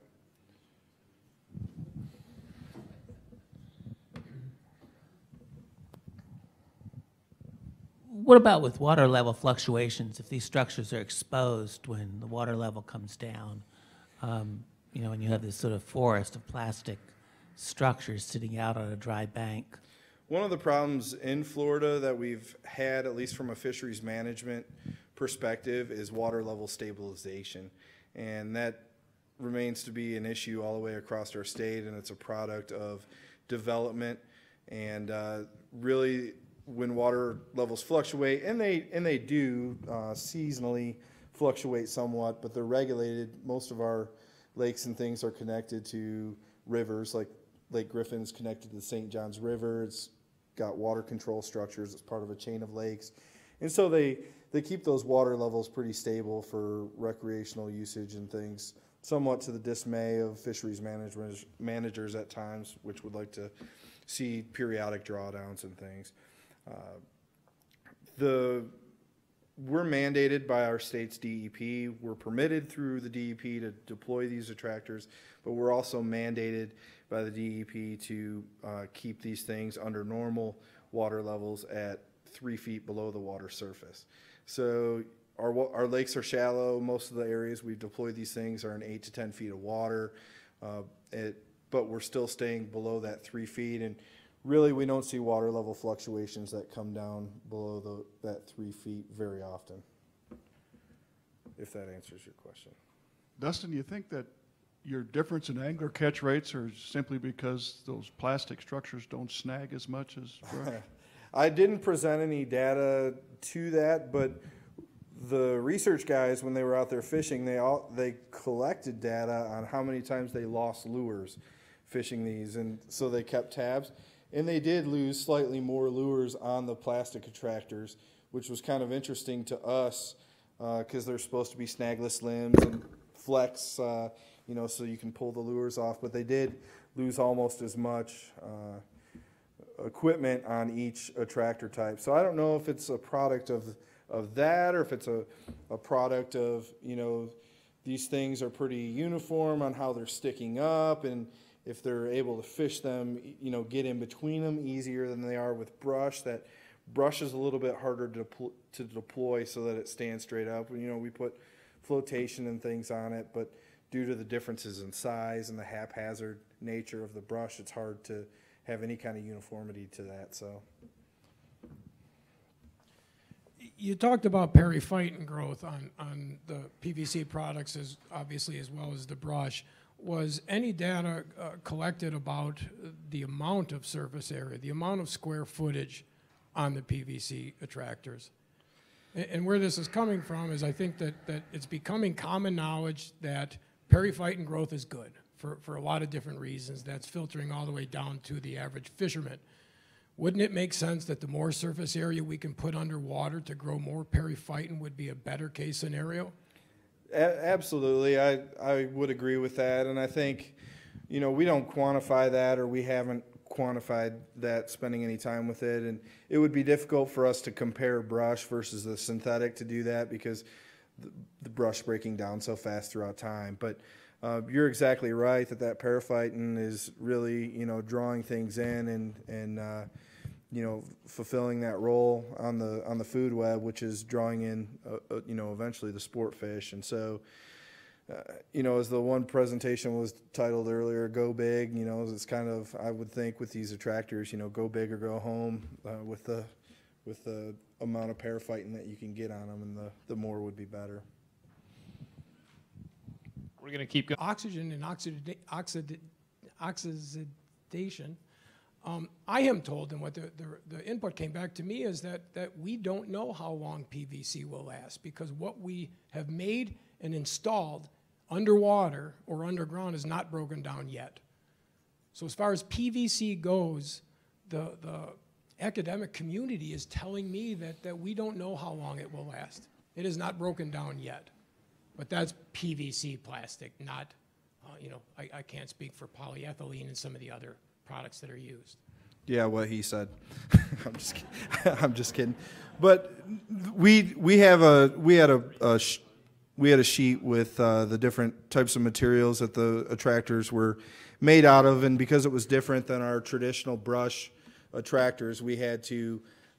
What about with water level fluctuations? If these structures are exposed when the water level comes down, and you have this sort of forest of plastic structures sitting out on a dry bank. One of the problems in Florida that we've had, at least from a fisheries management perspective, is water level stabilization. And that remains to be an issue all the way across our state, and it's a product of development. And really, when water levels fluctuate, and they do seasonally fluctuate somewhat, but they're regulated. Most of our lakes and things are connected to rivers, like Lake Griffin is connected to the St. Johns River. It's got water control structures. It's part of a chain of lakes. And so they keep those water levels pretty stable for recreational usage and things, somewhat to the dismay of fisheries managers at times, which would like to see periodic drawdowns and things. We're mandated by our state's DEP. We're permitted through the DEP to deploy these attractors, but we're also mandated by the DEP to keep these things under normal water levels at 3 feet below the water surface. So our lakes are shallow. Most of the areas we've deployed these things are in 8 to 10 feet of water, but we're still staying below that 3 feet. And really, we don't see water level fluctuations that come down below that 3 feet very often, if that answers your question. Dustin, you think that your difference in angler catch rates are simply because those plastic structures don't snag as much as brush? I didn't present any data to that, but the research guys, when they were out there fishing, they collected data on how many times they lost lures. fishing these, and so they kept tabs. And they did lose slightly more lures on the plastic attractors, which was kind of interesting to us because they're supposed to be snagless limbs and flex, so you can pull the lures off. But they did lose almost as much equipment on each attractor type. So I don't know if it's a product of that, or if it's a product of, these things are pretty uniform on how they're sticking up, and if they're able to fish them, get in between them easier than they are with brush. That brush is a little bit harder to deploy so that it stands straight up. We put flotation and things on it, but due to the differences in size and the haphazard nature of the brush, it's hard to have any kind of uniformity to that. So, you talked about periphyton growth on the PVC products, as obviously as well as the brush. Was any data collected about the amount of surface area, the amount of square footage on the PVC attractors? And where this is coming from is I think that it's becoming common knowledge that periphyton growth is good for a lot of different reasons. That's filtering all the way down to the average fisherman. Wouldn't it make sense that the more surface area we can put underwater to grow more periphyton would be a better case scenario? Absolutely, I would agree with that, and I think, we don't quantify that, or we haven't quantified that spending any time with it, and it would be difficult for us to compare brush versus the synthetic to do that because the brush breaking down so fast throughout time. But you're exactly right that periphyton is really, drawing things in and fulfilling that role on the food web, which is drawing in, eventually the sport fish. And so, as the one presentation was titled earlier, "Go Big," it's kind of, I would think with these attractors, go big or go home with the amount of periphyton that you can get on them, and the more would be better. We're going to keep going. Oxygen and oxidation. I am told, and what the input came back to me is that we don't know how long PVC will last, because what we have made and installed underwater or underground is not broken down yet. So as far as PVC goes, the academic community is telling me that we don't know how long it will last. It is not broken down yet. But that's PVC plastic, not, I can't speak for polyethylene and some of the other products that are used. Yeah, what he said. I'm just kidding. I'm just kidding. But we had a sheet with the different types of materials that the attractors were made out of, and because it was different than our traditional brush attractors, we had to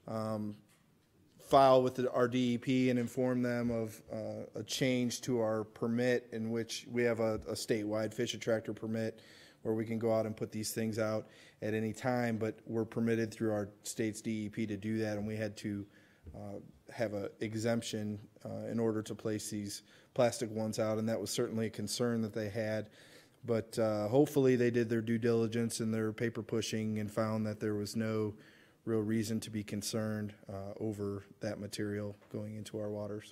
file with our DEP and inform them of a change to our permit, in which we have a statewide fish attractor permit where we can go out and put these things out at any time, but we're permitted through our state's DEP to do that, and we had to have an exemption in order to place these plastic ones out, and that was certainly a concern that they had. But hopefully they did their due diligence and their paper pushing and found that there was no real reason to be concerned over that material going into our waters.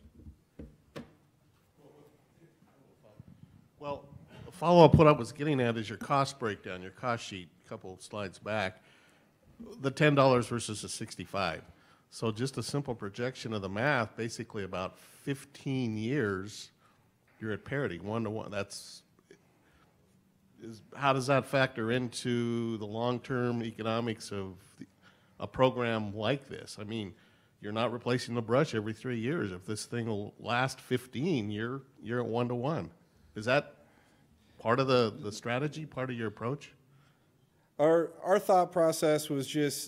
Well, a follow-up, what I was getting at is your cost breakdown, your cost sheet, a couple of slides back, the $10 versus the $65. So just a simple projection of the math, basically about 15 years, you're at parity, 1-to-1. How does that factor into the long-term economics of a program like this? I mean, you're not replacing the brush every 3 years. If this thing will last 15, you're at 1-to-1. Is that part of the strategy, part of your approach? Our thought process was just,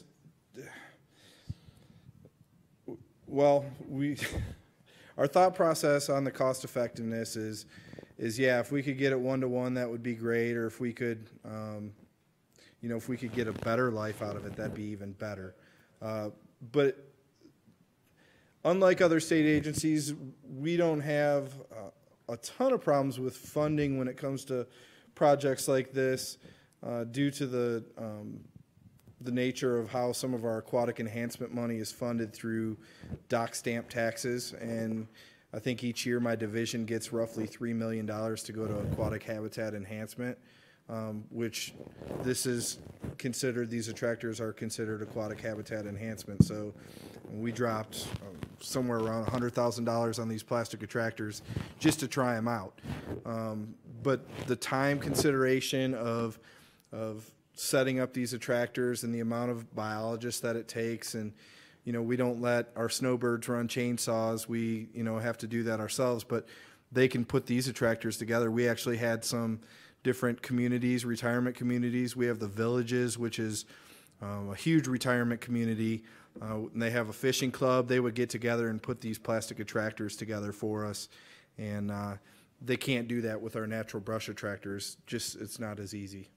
well, our thought process on the cost effectiveness is yeah, if we could get it 1-to-1, that would be great. Or if we could, if we could get a better life out of it, that'd be even better. But unlike other state agencies, we don't have a ton of problems with funding when it comes to projects like this, due to the nature of how some of our aquatic enhancement money is funded through dock stamp taxes. And I think each year my division gets roughly $3 million to go to aquatic habitat enhancement. which this is considered, these attractors are considered aquatic habitat enhancement. So we dropped somewhere around $100,000 on these plastic attractors just to try them out. But the time consideration of setting up these attractors and the amount of biologists that it takes, and we don't let our snowbirds run chainsaws. We have to do that ourselves, but they can put these attractors together. We actually had some different communities, retirement communities. We have the Villages, which is a huge retirement community. And they have a fishing club. They would get together and put these plastic attractors together for us. And they can't do that with our natural brush attractors. Just, it's not as easy.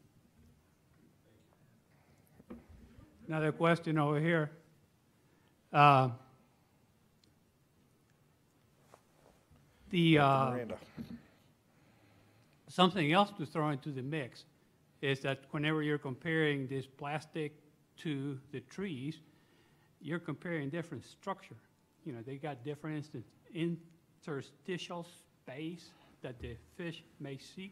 Another question over here. Miranda. Something else to throw into the mix is that whenever you're comparing this plastic to the trees, you're comparing different structure. They got different interstitial space that the fish may seek,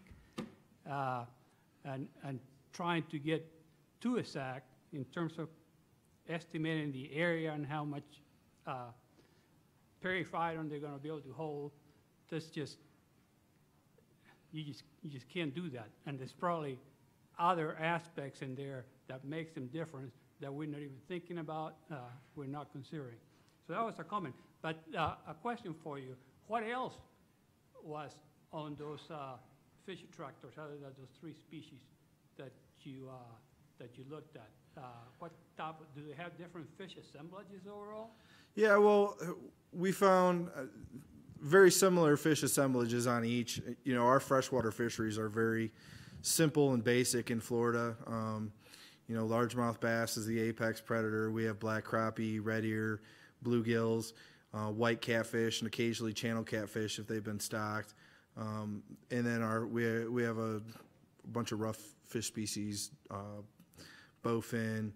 and trying to get to exact in terms of estimating the area and how much periphyton they're going to be able to hold. That's just, you just can't do that. And there's probably other aspects in there that makes them different that we're not even thinking about, we're not considering. So that was a comment. But a question for you: what else was on those fish attractors other than those 3 species that you looked at? What type do they have different fish assemblages overall? Yeah, well, we found very similar fish assemblages on each. Our freshwater fisheries are very simple and basic in Florida. Largemouth bass is the apex predator. We have black crappie, red ear, bluegills, white catfish, and occasionally channel catfish if they've been stocked. And then we have a bunch of rough fish species, bowfin,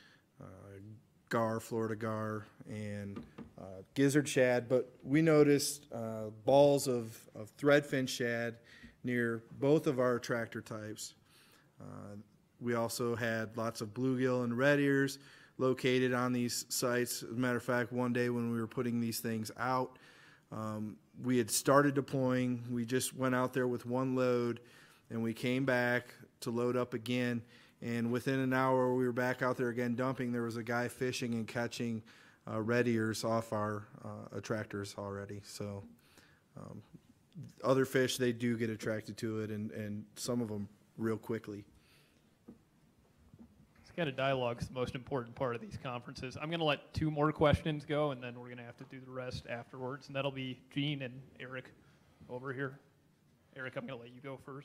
gar, Florida gar, and gizzard shad. But we noticed balls of threadfin shad near both of our attractor types. We also had lots of bluegill and red ears located on these sites. As a matter of fact, one day when we were putting these things out, we had started deploying. We just went out there with 1 load, and we came back to load up again. And within an hour, we were back out there again dumping. There was a guy fishing and catching red ears off our attractors already. So other fish, they do get attracted to it, and some of them real quickly. It's kind of dialogue is the most important part of these conferences. I'm going to let 2 more questions go, and then we're going to have to do the rest afterwards. And that'll be Gene and Eric over here. Eric, I'm going to let you go first.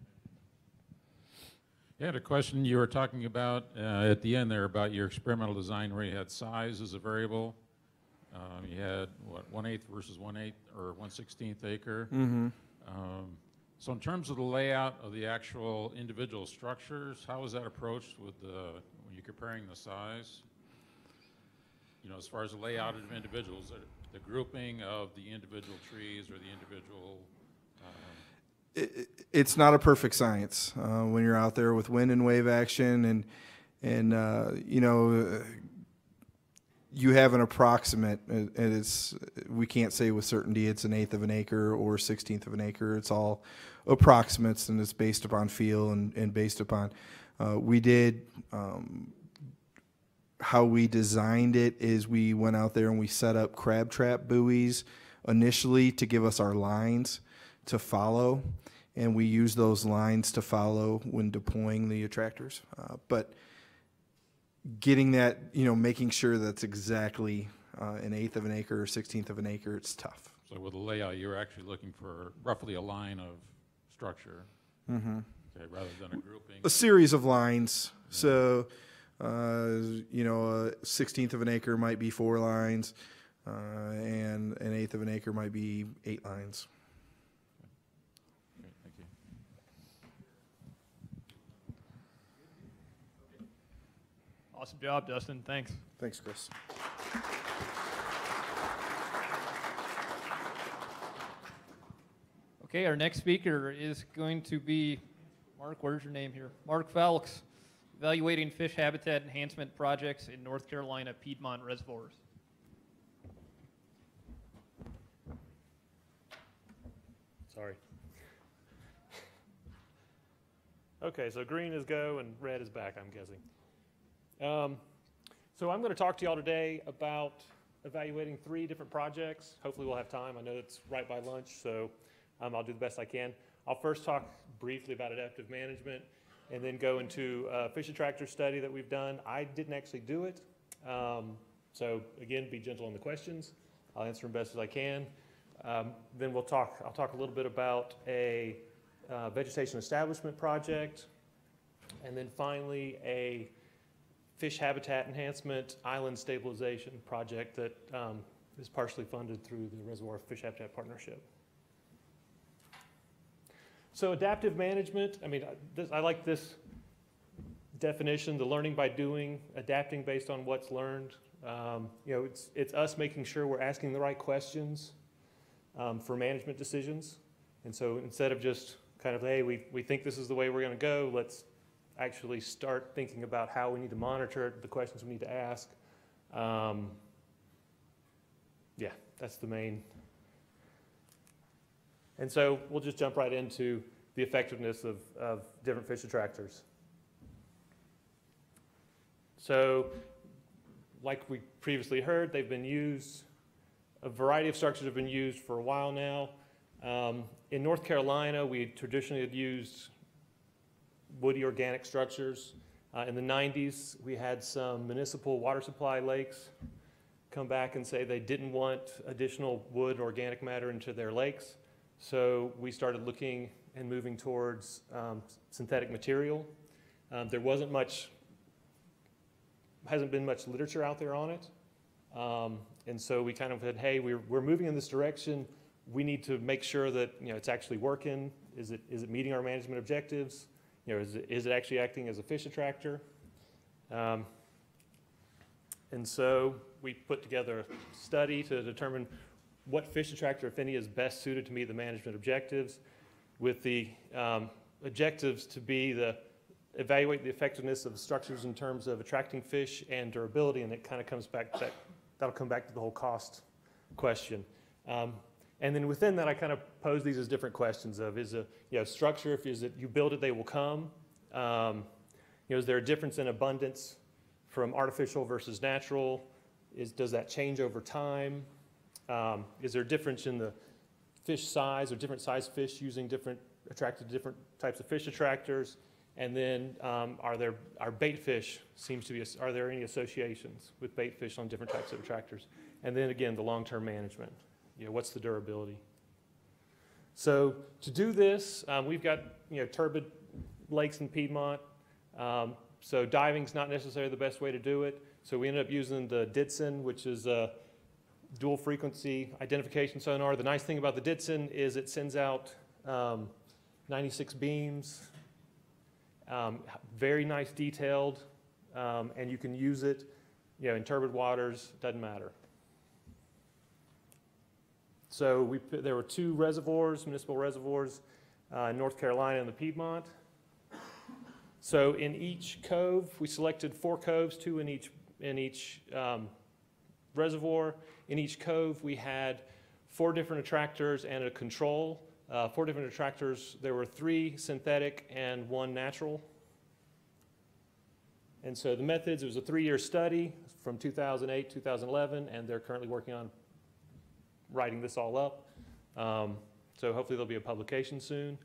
Yeah, the question you were talking about at the end there about your experimental design where you had size as a variable. You had, what, 1/8 versus 1/8 or 1/16 acre. Mm-hmm. So in terms of the layout of the actual individual structures, how was that approached with when you're comparing the size? As far as the layout of individuals, the grouping of the individual trees or the individual... It's not a perfect science when you're out there with wind and wave action, and you have an approximate, and we can't say with certainty it's 1/8 of an acre or 1/16 of an acre. It's all approximates, and it's based upon feel and based upon. We did how we designed it is we went out there and we set up crab trap buoys initially to give us our lines to follow, and we use those lines to follow when deploying the attractors. But getting that, making sure that's exactly 1/8 of an acre or 1/16 of an acre, it's tough. So with the layout, you're actually looking for roughly a line of structure, Mm-hmm. okay, rather than a grouping. A series of lines. Yeah. So, a 1/16 of an acre might be 4 lines, and 1/8 of an acre might be 8 lines. Okay, thank you. Awesome job, Dustin. Thanks. Thanks, Chris. Okay, our next speaker is going to be Mark, where's your name here? Mark Falks, evaluating fish habitat enhancement projects in North Carolina Piedmont reservoirs. Sorry. Okay, so green is go and red is back, I'm guessing. So I'm going to talk to y'all today about evaluating 3 different projects. Hopefully we'll have time. I know it's right by lunch, so I'll do the best I can. I'll first talk briefly about adaptive management and then go into a fish attractor study that we've done. I didn't actually do it. So again, be gentle on the questions. I'll answer them best as I can. Then I'll talk a little bit about a vegetation establishment project, and then finally a fish habitat enhancement island stabilization project that is partially funded through the Reservoir Fish Habitat Partnership. So adaptive management, I mean, I like this definition, the learning by doing, adapting based on what's learned. You know, it's us making sure we're asking the right questions for management decisions. And so instead of just kind of, hey, we think this is the way we're going to go, let's actually start thinking about how we need to monitor it, the questions we need to ask. Yeah, that's the main. And so we'll just jump right into the effectiveness of different fish attractors. So, like we previously heard, they've been used, a variety of structures have been used for a while now. In North Carolina, we traditionally had used woody organic structures. In the 90s, we had some municipal water supply lakes come back and say they didn't want additional wood organic matter into their lakes. So we started looking and moving towards synthetic material. There hasn't been much literature out there on it. And so we kind of said, hey, we're moving in this direction. We need to make sure that, you know, it's actually working. Is it meeting our management objectives? You know, is it actually acting as a fish attractor? And so we put together a study to determine what fish attractor, if any, is best suited to meet the management objectives, with the objectives to be evaluate the effectiveness of the structures in terms of attracting fish and durability, and it kind of comes back to that'll come back to the whole cost question. And then within that, I kind of pose these as different questions of, is structure, if you build it, they will come. Is there a difference in abundance from artificial versus natural? Does that change over time? Is there a difference in the fish size or different size fish using attracted to different types of fish attractors? And then our bait fish are there any associations with bait fish on different types of attractors? And then again, the long-term management. What's the durability? So to do this, we've got turbid lakes in Piedmont. So diving's not necessarily the best way to do it. So we ended up using the DITSON, which is a dual frequency identification sonar. The nice thing about the DITSON is it sends out 96 beams, very nice detailed, and you can use it in turbid waters, doesn't matter. So there were 2 reservoirs, municipal reservoirs, in North Carolina and the Piedmont. So in each cove, we selected 4 coves, 2 in each reservoir. In each cove, we had 4 different attractors and a control. 4 different attractors. There were 3 synthetic and 1 natural. And so the methods, it was a 3-year study from 2008, 2011, and they're currently working on writing this all up. So hopefully there'll be a publication soon.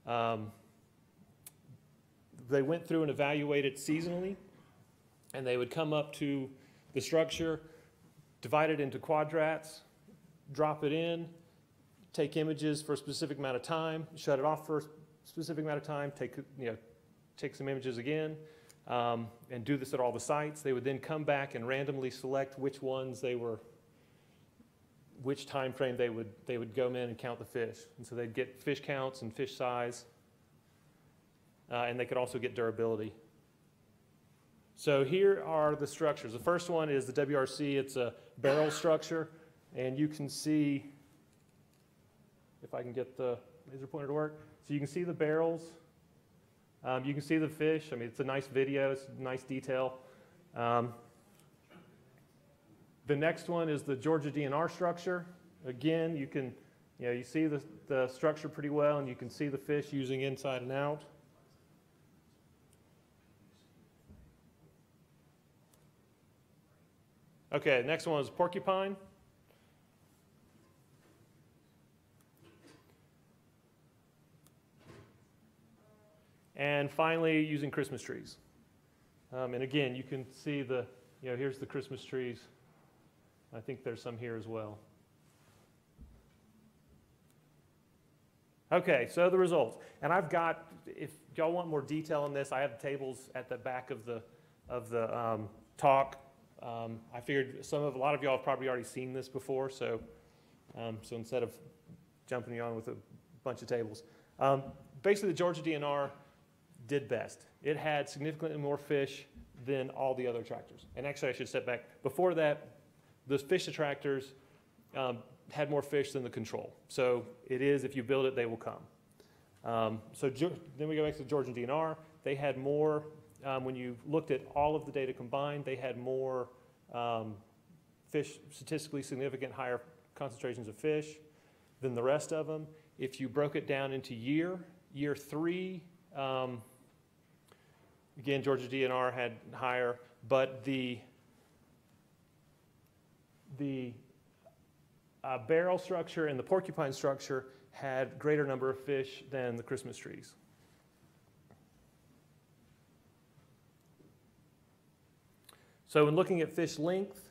They went through and evaluated seasonally, and they would come up to the structure, divide it into quadrats, drop it in, take images for a specific amount of time, shut it off for a specific amount of time, take some images again, and do this at all the sites. They would then come back and randomly select which time frame they would go in and count the fish. And so they'd get fish counts and fish size, and they could also get durability. So here are the structures. The first one is the WRC. It's a barrel structure, and you can see, if I can get the laser pointer to work, so you can see the barrels You can see the fish. I mean, it's a nice video. It's a nice detail. The next one is the Georgia DNR structure. Again, you can, you see the structure pretty well, and you can see the fish using inside and out. Okay, next one is porcupine. And finally, using Christmas trees. And again, you can see the, here's the Christmas trees. I think there's some here as well. Okay, so the results. And I've got, if y'all want more detail on this, I have tables at the back of the talk. I figured a lot of y'all have probably already seen this before, so instead of jumping you on with a bunch of tables. Basically, the Georgia DNR did best. It had significantly more fish than all the other attractors. And actually, I should step back. Before that, the fish attractors had more fish than the control. So it is, if you build it, they will come. Then we go back to the Georgia DNR. They had more, when you looked at all of the data combined, they had more fish, statistically significant, higher concentrations of fish than the rest of them. If you broke it down into year 3, again, Georgia DNR had higher, but the barrel structure and the porcupine structure had greater number of fish than the Christmas trees. So when looking at fish length,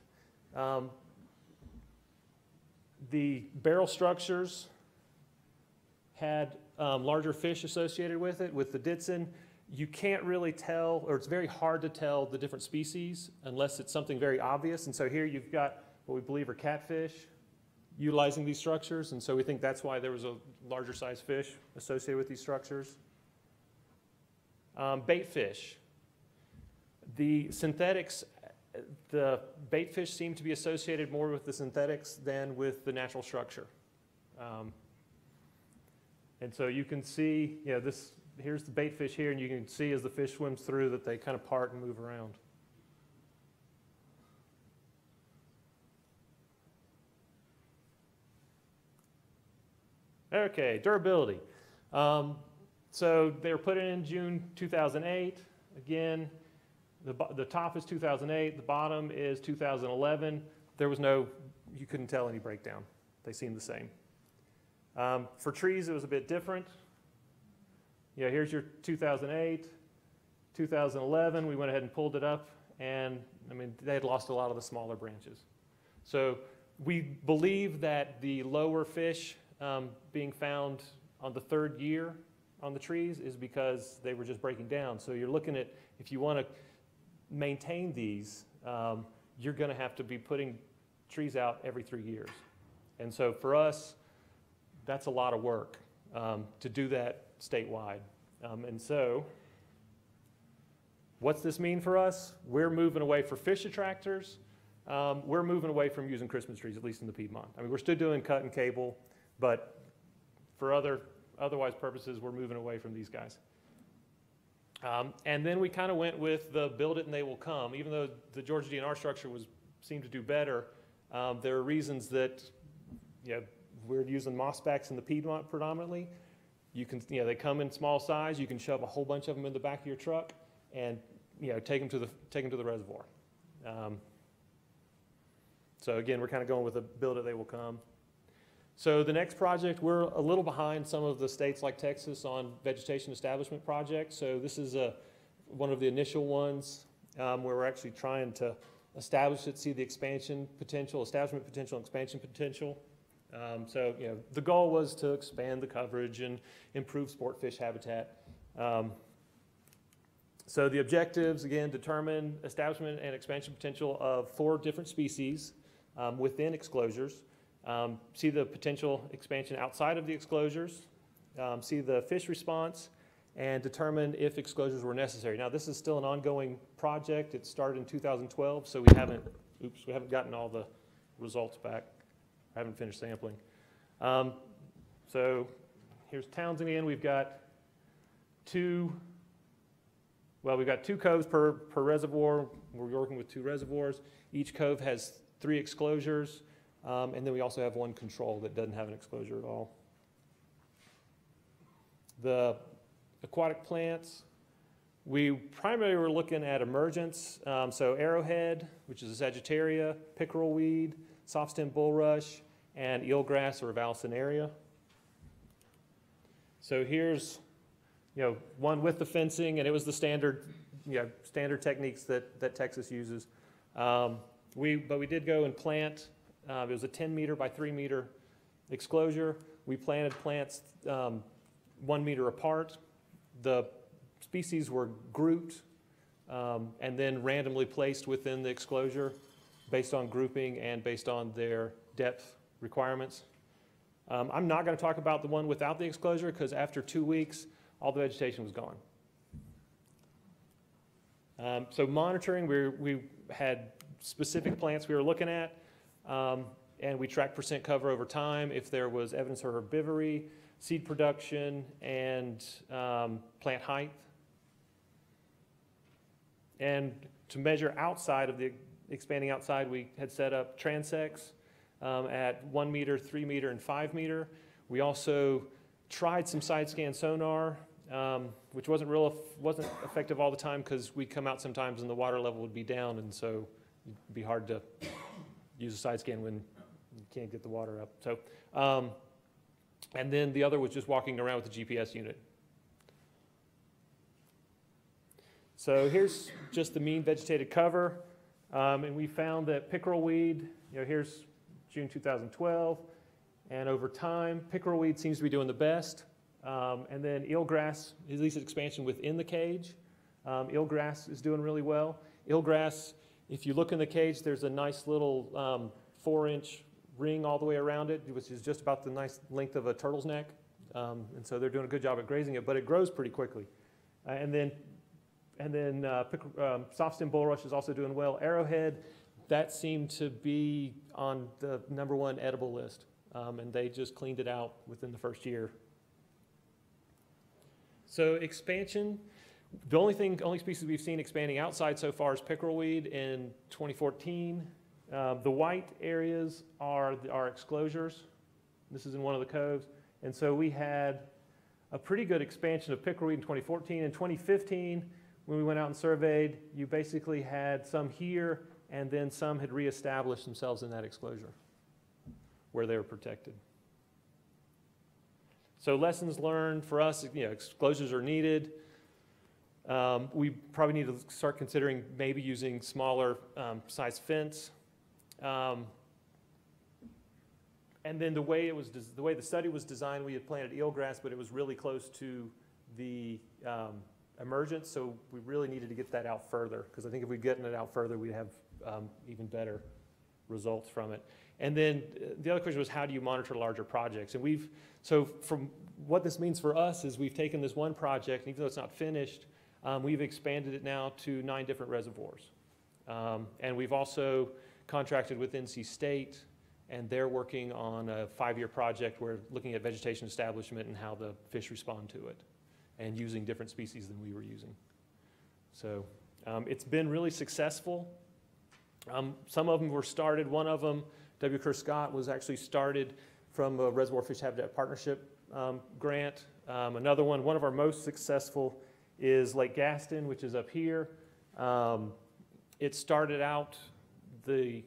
the barrel structures had larger fish associated with it. With the Ditson, you can't really tell, or it's very hard to tell the different species unless it's something very obvious. And so here you've got what we believe are catfish utilizing these structures. And so we think that's why there was a larger size fish associated with these structures. Bait fish. The synthetics, the bait fish seem to be associated more with the synthetics than with the natural structure. And so you can see, here's the bait fish here, and you can see as the fish swims through that they kind of part and move around. Okay, durability. So they were put in June 2008. Again, the top is 2008, the bottom is 2011. There was you couldn't tell any breakdown. They seemed the same. For trees, it was a bit different. Here's your 2008, 2011. We went ahead and pulled it up, and they had lost a lot of the smaller branches. So we believe that the lower fish being found on the 3rd year on the trees is because they were just breaking down. So you're looking at, if you want to maintain these, you're going to have to be putting trees out every 3 years. And so for us, that's a lot of work to do that statewide. And so what's this mean for us? We're moving away for fish attractors. We're moving away from using Christmas trees, at least in the Piedmont. We're still doing cut and cable, but for otherwise purposes, we're moving away from these guys. And then we kind of went with the build it and they will come. Even though the Georgia DNR structure seemed to do better, there are reasons that we're using mossbacks in the Piedmont predominantly. They come in small size. You can shove a whole bunch of them in the back of your truck and take them to the reservoir. So again, we're kind of going with a build it, they will come. So the next project, we're a little behind some of the states like Texas on vegetation establishment projects. So this is one of the initial ones where we're actually trying to establish it, see the expansion potential, establishment potential, and expansion potential. So the goal was to expand the coverage and improve sport fish habitat. So the objectives, again, determine establishment and expansion potential of 4 different species within exclosures. See the potential expansion outside of the exclosures, see the fish response, and determine if exclosures were necessary. Now, this is still an ongoing project. It started in 2012, so we haven't gotten all the results back. I haven't finished sampling. So here's Townsend again. We've got 2 Well, we've got 2 coves per reservoir. We're working with 2 reservoirs. Each cove has 3 exclosures, and then we also have 1 control that doesn't have an exclosure at all. The aquatic plants, we primarily were looking at emergence, so arrowhead, which is a Sagittaria, pickerel weed, soft stem bulrush, and eelgrass or Vallisneria. So here's, one with the fencing, and it was the standard, standard techniques that Texas uses. But we did go and plant. It was a 10 meter by 3 meter exclosure. We planted plants 1 meter apart. The species were grouped and then randomly placed within the exclosure based on grouping and based on their depth requirements. I'm not going to talk about the one without the exclosure because after 2 weeks, all the vegetation was gone. So monitoring, we had specific plants we were looking at, and we tracked percent cover over time if there was evidence of herbivory, seed production, and plant height. And to measure outside of the expanding outside, we had set up transects at 1 meter, 3 meter, and 5 meter. We also tried some side scan sonar, which wasn't effective all the time because we'd come out sometimes and the water level would be down, and so it'd be hard to use a side scan when you can't get the water up. So, and then the other was just walking around with the GPS unit. So here's just the mean vegetated cover, and we found that pickerel weed, here's June 2012, and over time, pickerel weed seems to be doing the best. And then eelgrass, at least expansion within the cage. Eelgrass is doing really well. Eelgrass, if you look in the cage, there's a nice little 4-inch ring all the way around it, which is just about the nice length of a turtle's neck. And so they're doing a good job at grazing it, but it grows pretty quickly. And then soft stem bulrush is also doing well. Arrowhead, that seemed to be on the #1 edible list, and they just cleaned it out within the first year. So expansion, the only species we've seen expanding outside so far is pickerel weed in 2014. The white areas are our exclosures. This is in one of the coves. And so we had a pretty good expansion of pickerel weed in 2014. In 2015, when we went out and surveyed, you basically had some here, and then some had reestablished themselves in that exclosure where they were protected. So lessons learned for us, exclosures are needed. We probably need to start considering maybe using smaller size fence. And then the way the study was designed, we had planted eelgrass, but it was really close to the emergence, so we really needed to get that out further, because I think if we'd gotten it out further, we'd have even better results from it. And then the other question was, how do you monitor larger projects? And so from what this means for us is we've taken this one project, and even though it's not finished, we've expanded it now to 9 different reservoirs. And we've also contracted with NC State, and they're working on a 5-year project where looking at vegetation establishment and how the fish respond to it, and using different species than we were using. So it's been really successful. Some of them were started. One of them, W. Kerr Scott, was actually started from a Reservoir Fish Habitat Partnership grant. Another one of our most successful is Lake Gaston, which is up here. It started out, the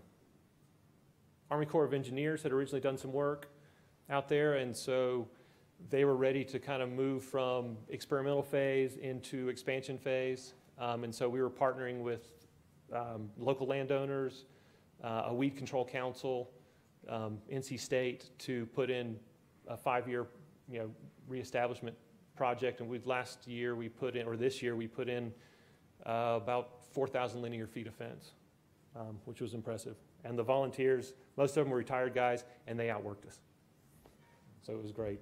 Army Corps of Engineers had originally done some work out there, and so they were ready to kind of move from experimental phase into expansion phase. And so we were partnering with local landowners, a weed control council, NC State, to put in a 5-year, reestablishment project. And this year we put in about 4,000 linear feet of fence, which was impressive. And the volunteers, most of them were retired guys, and they outworked us. So it was great.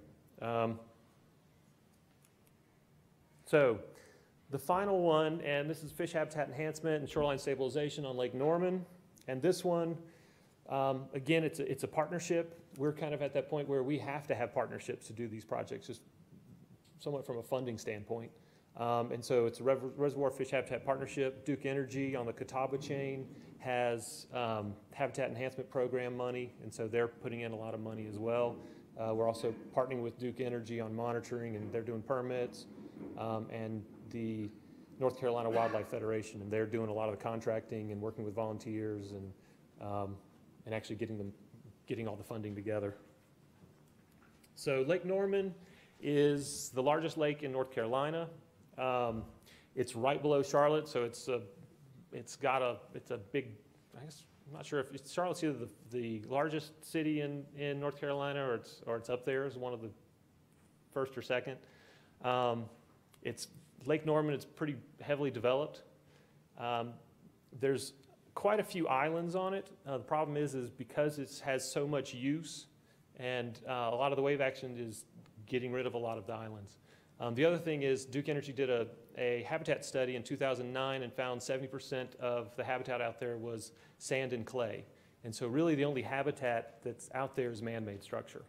So the final one, and this is fish habitat enhancement and shoreline stabilization on Lake Norman. And this one, again, it's a partnership. We're kind of at that point where we have to have partnerships to do these projects, just somewhat from a funding standpoint. And so it's a reservoir fish habitat partnership. Duke Energy on the Catawba chain has habitat enhancement program money, and so they're putting in a lot of money as well. We're also partnering with Duke Energy on monitoring, and they're doing permits, and the North Carolina Wildlife Federation, and they're doing a lot of the contracting and working with volunteers and actually getting all the funding together. So Lake Norman is the largest lake in North Carolina. It's right below Charlotte, so it's a big, I guess, I'm not sure if Charlotte's either the largest city in North Carolina or it's up there as one of the first or second. It's Lake Norman, it's pretty heavily developed. There's quite a few islands on it. The problem is because it has so much use and a lot of the wave action is getting rid of a lot of the islands. The other thing is Duke Energy did a habitat study in 2009 and found 70% of the habitat out there was sand and clay. And so really the only habitat that's out there is man-made structure.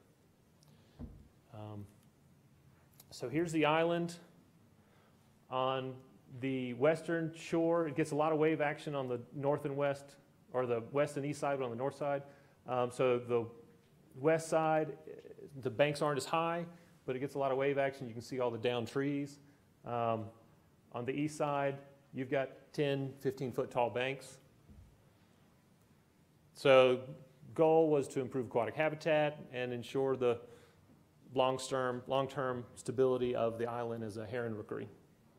So here's the island. On the western shore, it gets a lot of wave action on the north and west, or the west and east side, but on the north side. So the west side, the banks aren't as high, but it gets a lot of wave action. You can see all the downed trees. On the east side, you've got 10, 15-foot tall banks. So goal was to improve aquatic habitat and ensure the long-term stability of the island as a heron rookery.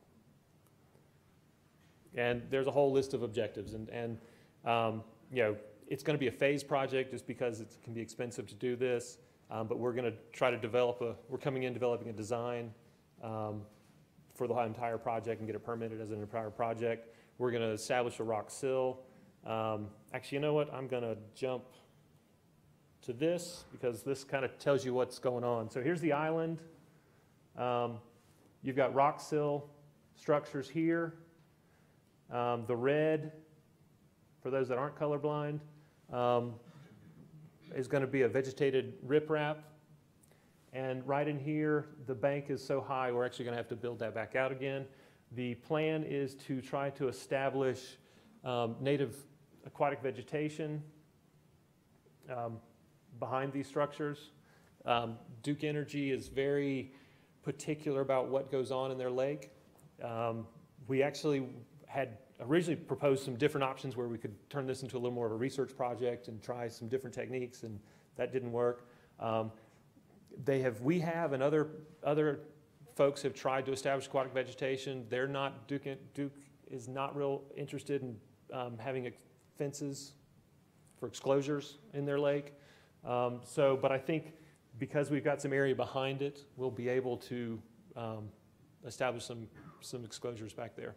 And there's a whole list of objectives, and you know, it's going to be a phased project just because it can be expensive to do this. But we're going to try to developing a design for the entire project and get it permitted as an entire project. We're going to establish a rock sill. Actually, you know what? I'm going to jump to this because this kind of tells you what's going on. So here's the island. You've got rock sill structures here. The red, for those that aren't colorblind, is going to be a vegetated riprap. And right in here, the bank is so high, we're actually going to have to build that back out again. The plan is to try to establish native aquatic vegetation behind these structures. Duke Energy is very particular about what goes on in their lake. We actually had originally proposed some different options where we could turn this into a little more of a research project and try some different techniques, and that didn't work. We have, and other folks have tried to establish aquatic vegetation. They're not, Duke is not real interested in having fences for exclosures in their lake. But I think because we've got some area behind it, we'll be able to establish some exclosures back there.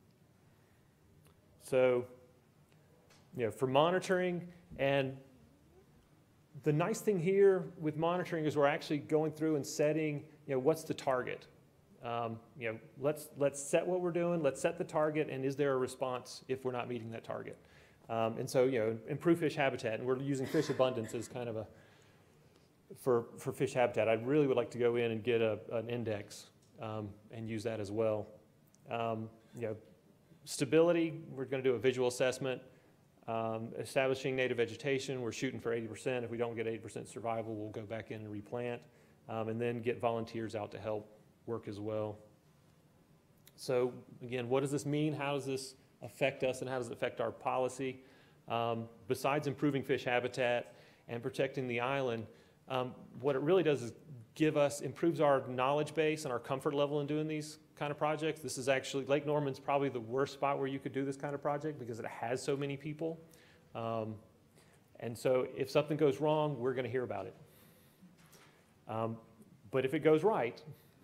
So, you know, for monitoring, and the nice thing here with monitoring is we're actually going through and setting, you know, what's the target? You know, let's set what we're doing, let's set the target, and is there a response if we're not meeting that target? And so, you know, improve fish habitat, and we're using fish abundance as kind of for fish habitat. I really would like to go in and get an index and use that as well. You know, stability, we're going to do a visual assessment. Establishing native vegetation, we're shooting for 80%. If we don't get 80% survival, we'll go back in and replant, and then get volunteers out to help work as well. So again, what does this mean? How does this affect us, and how does it affect our policy? Besides improving fish habitat and protecting the island, what it really does is improves our knowledge base and our comfort level in doing these kind of projects. This is actually, Lake Norman's probably the worst spot where you could do this kind of project because it has so many people. And so if something goes wrong, we're going to hear about it. But if it goes right,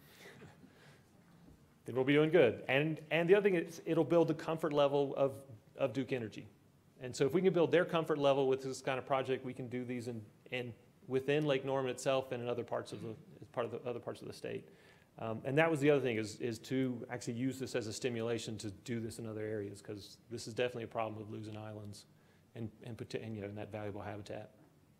then we'll be doing good. And the other thing is it'll build the comfort level of Duke Energy. And so if we can build their comfort level with this kind of project, we can do these within Lake Norman itself and in other parts of other parts of the state. And that was the other thing is to actually use this as a stimulation to do this in other areas, because this is definitely a problem with losing islands and you know, in that valuable habitat.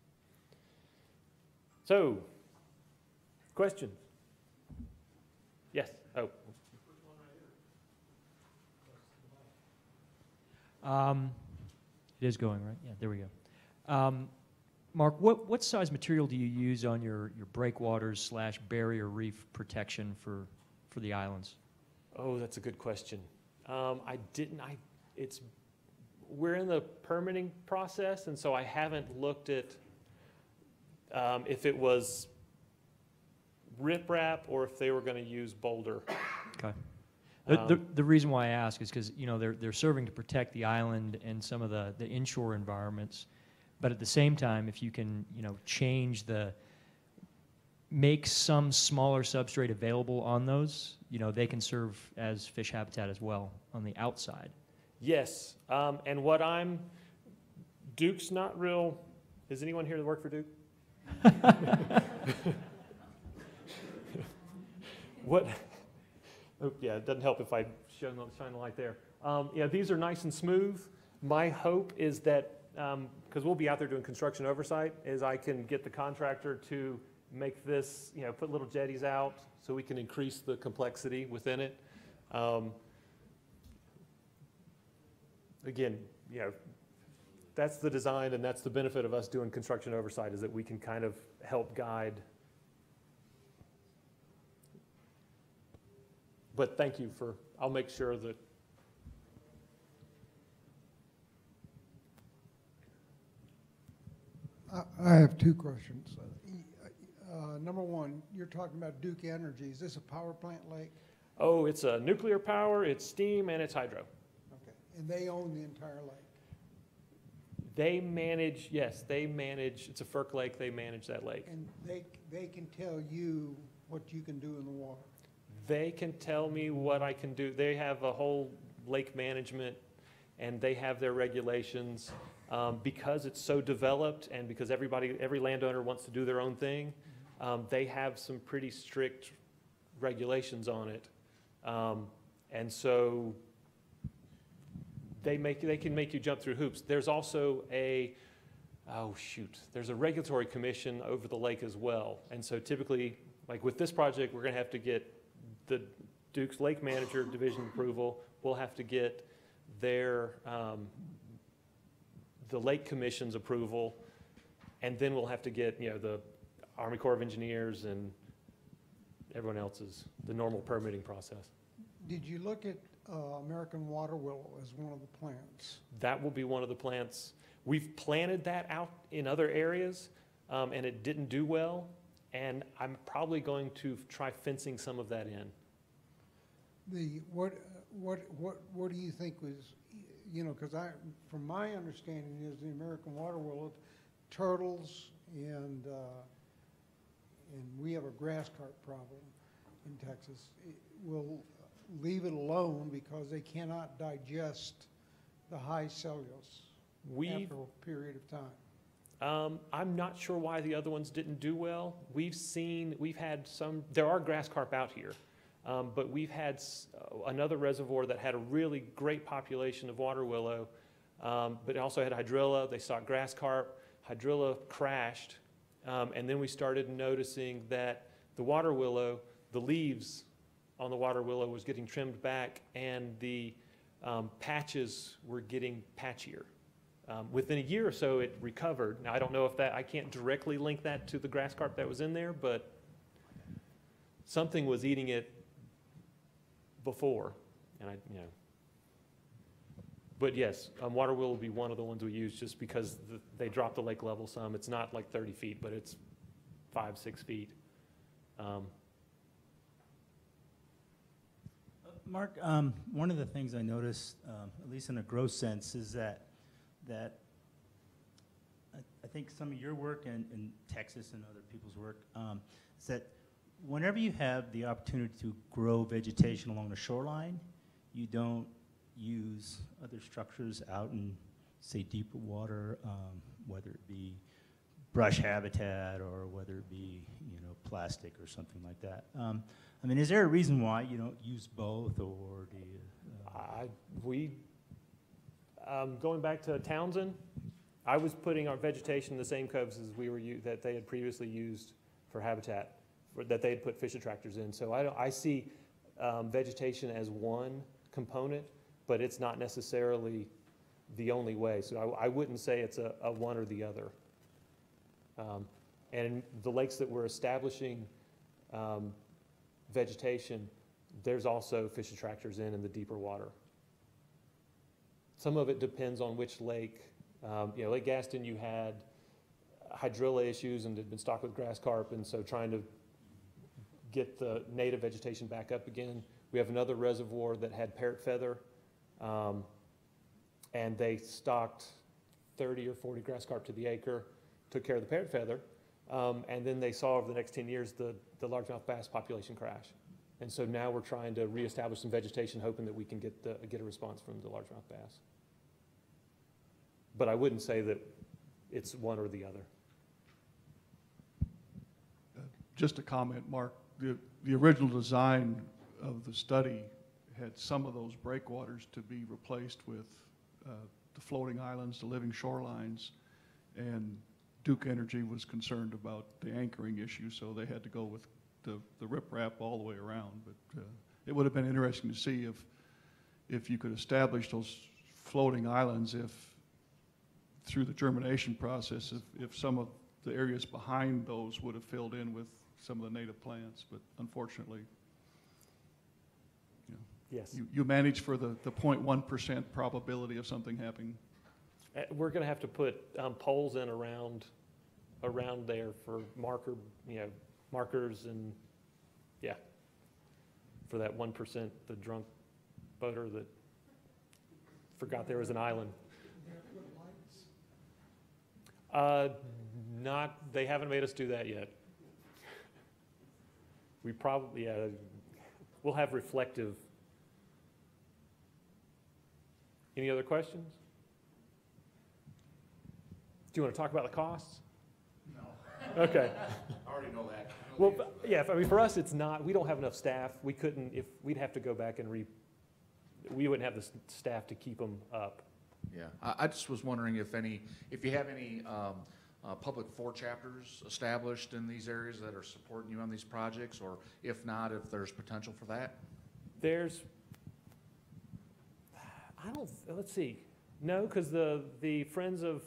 So, questions? Yes. Oh. It is going, right? Yeah, there we go. Mark, what size material do you use on your breakwaters / barrier reef protection for the islands? Oh, that's a good question. We're in the permitting process, and so I haven't looked at if it was riprap or if they were going to use boulder. Okay. The reason why I ask is because they're serving to protect the island and some of the inshore environments, but at the same time, if you can make some smaller substrate available on those, they can serve as fish habitat as well on the outside. Yes, and Duke's not real. Is anyone here that work for Duke? What? Oh, yeah, it doesn't help if I shine the light there. Yeah, these are nice and smooth. My hope is that, because we'll be out there doing construction oversight, is I can get the contractor to make this, put little jetties out so we can increase the complexity within it. Again, that's the design, and that's the benefit of us doing construction oversight, is that we can kind of help guide. But thank you I'll make sure that. I have two questions. Number one, you're talking about Duke Energy. Is this a power plant lake? Oh, it's a nuclear power, it's steam, and it's hydro. Okay, and they own the entire lake? They manage, it's a FERC lake, they manage that lake. And they can tell you what you can do in the water? They can tell me what I can do. They have a whole lake management, and they have their regulations. Because it's so developed, and because every landowner wants to do their own thing, they have some pretty strict regulations on it. And so they can make you jump through hoops. There's also there's a regulatory commission over the lake as well. And so typically, like with this project, we're going to have to get the Duke's Lake Manager Division approval. We'll have to get their the Lake Commission's approval, and then we'll have to get the Army Corps of Engineers and everyone else's, the normal permitting process. Did you look at American water willow as one of the plants? That will be one of the plants. We've planted that out in other areas, and it didn't do well, and I'm probably going to try fencing some of that in. What do you think was, because from my understanding is the American water willow, turtles and we have a grass carp problem in Texas. We'll leave it alone because they cannot digest the high cellulose after a period of time. I'm not sure why the other ones didn't do well. There are grass carp out here. But we've had another reservoir that had a really great population of water willow, but it also had hydrilla. They saw grass carp. Hydrilla crashed, and then we started noticing that the water willow, the leaves on the water willow was getting trimmed back, and the patches were getting patchier. Within a year or so, it recovered. Now, I don't know if I can't directly link that to the grass carp that was in there, but something was eating it before, and but yes, water willow will be one of the ones we use just because they drop the lake level some. It's not like 30 feet, but it's 5-6 feet. Mark, one of the things I noticed, at least in a gross sense, is that I think some of your work in Texas and other people's work is that whenever you have the opportunity to grow vegetation along the shoreline, you don't use other structures out in, say, deeper water, whether it be brush habitat or whether it be, plastic or something like that. I mean, is there a reason why you don't use both, or do you? Going back to Townsend, I was putting our vegetation in the same coves as that they had previously used for habitat, that they had put fish attractors in. So I see vegetation as one component, but it's not necessarily the only way. So I wouldn't say it's a one or the other. And the lakes that we're establishing vegetation, there's also fish attractors in the deeper water. Some of it depends on which lake. Lake Gaston, you had hydrilla issues and had been stocked with grass carp, and so trying to get the native vegetation back up again. We have another reservoir that had parrot feather, and they stocked 30 or 40 grass carp to the acre, took care of the parrot feather, and then they saw over the next 10 years the largemouth bass population crash. And so now we're trying to reestablish some vegetation, hoping that we can get a response from the largemouth bass. But I wouldn't say that it's one or the other. Just a comment, Mark. The original design of the study had some of those breakwaters to be replaced with the floating islands, the living shorelines, and Duke Energy was concerned about the anchoring issue, so they had to go with the riprap all the way around. But it would have been interesting to see if you could establish those floating islands, if through the germination process, if some of the areas behind those would have filled in with some of the native plants. But unfortunately, yes, you manage for the 0.1% probability of something happening. We're going to have to put poles in around there for markers, and for that 1%, the drunk boater that forgot there was an island. They haven't made us do that yet. We probably, we'll have reflective. Any other questions? Do you want to talk about the costs? No. Okay. I already know that. Well, for us, it's not, we don't have enough staff. We couldn't, if we'd have to go back and we wouldn't have the staff to keep them up. Yeah, I just was wondering if you have any public chapters established in these areas that are supporting you on these projects, or if not, if there's potential for that? Let's see. No, because the Friends of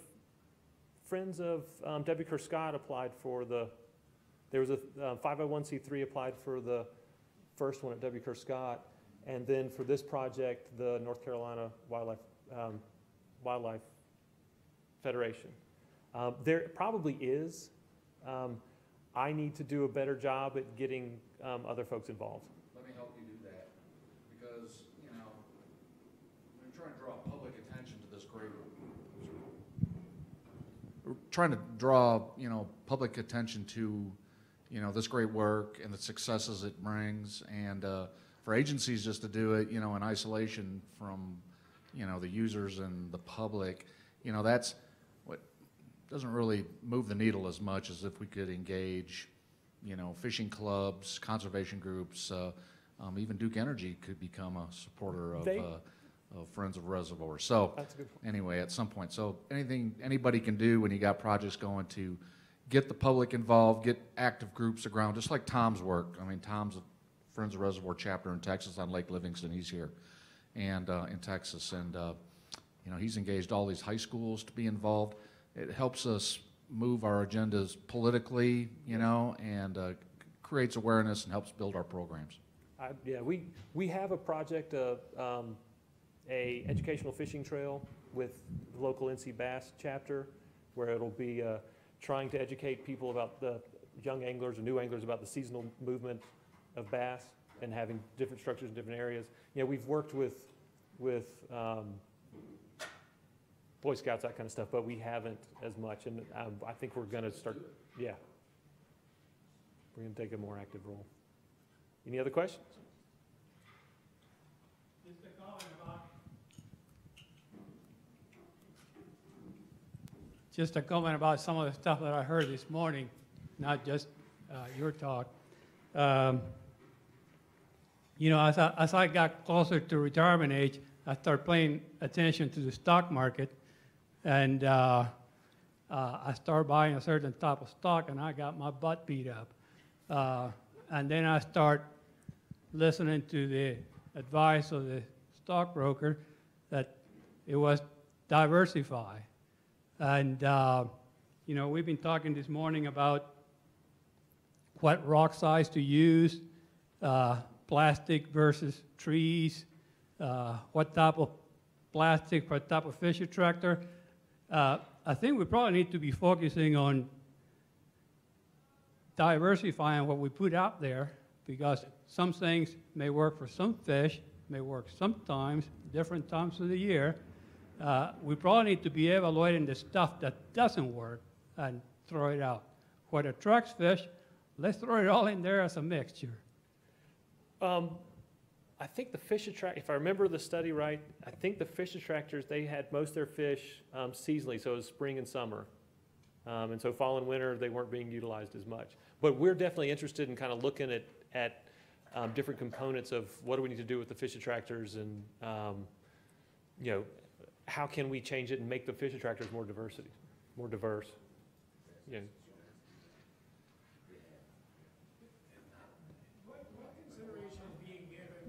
W. Kerr Scott applied for there was a 501c3 applied for the first one at W. Kerr Scott, and then for this project, the North Carolina Wildlife Federation. There probably is. I need to do a better job at getting other folks involved. Let me help you do that, because we're trying to draw public attention to this great. We're trying to draw public attention to this great work and the successes it brings, and for agencies just to do it in isolation from the users and the public, that's what doesn't really move the needle as much as if we could engage, fishing clubs, conservation groups, even Duke Energy could become a supporter of Friends of Reservoir. So that's a good point. Anyway, at some point, so anything anybody can do when you got projects going to get the public involved, get active groups aground, just like Tom's work. I mean, Tom's a Friends of Reservoir chapter in Texas on Lake Livingston. He's here, and in Texas, and he's engaged all these high schools to be involved. It helps us move our agendas politically, and creates awareness and helps build our programs. We have a project, a educational fishing trail with the local NC Bass chapter, where it'll be trying to educate people about the young anglers or new anglers about the seasonal movement of bass and having different structures in different areas. We've worked with Boy Scouts, that kind of stuff, but we haven't as much, and I think we're going to start. Yeah, we're going to take a more active role. Any other questions? Just a comment about some of the stuff that I heard this morning, not just your talk. As I got closer to retirement age, I started paying attention to the stock market, and I started buying a certain type of stock, and I got my butt beat up. And then I start listening to the advice of the stockbroker that it was diversify. And, you know, we've been talking this morning about what rock size to use, plastic versus trees, what type of plastic, what type of fish attractor. I think we probably need to be focusing on diversifying what we put out there, because some things may work for some fish, may work sometimes, different times of the year. We probably need to be evaluating the stuff that doesn't work and throw it out. What attracts fish, let's throw it all in there as a mixture. I think the fish attract, if I remember the study right, I think the fish attractors, they had most of their fish seasonally, so it was spring and summer. And so fall and winter, they weren't being utilized as much. But we're definitely interested in kind of looking at different components of what do we need to do with the fish attractors, and you know, how can we change it and make the fish attractors more diverse. You know. What consideration is being given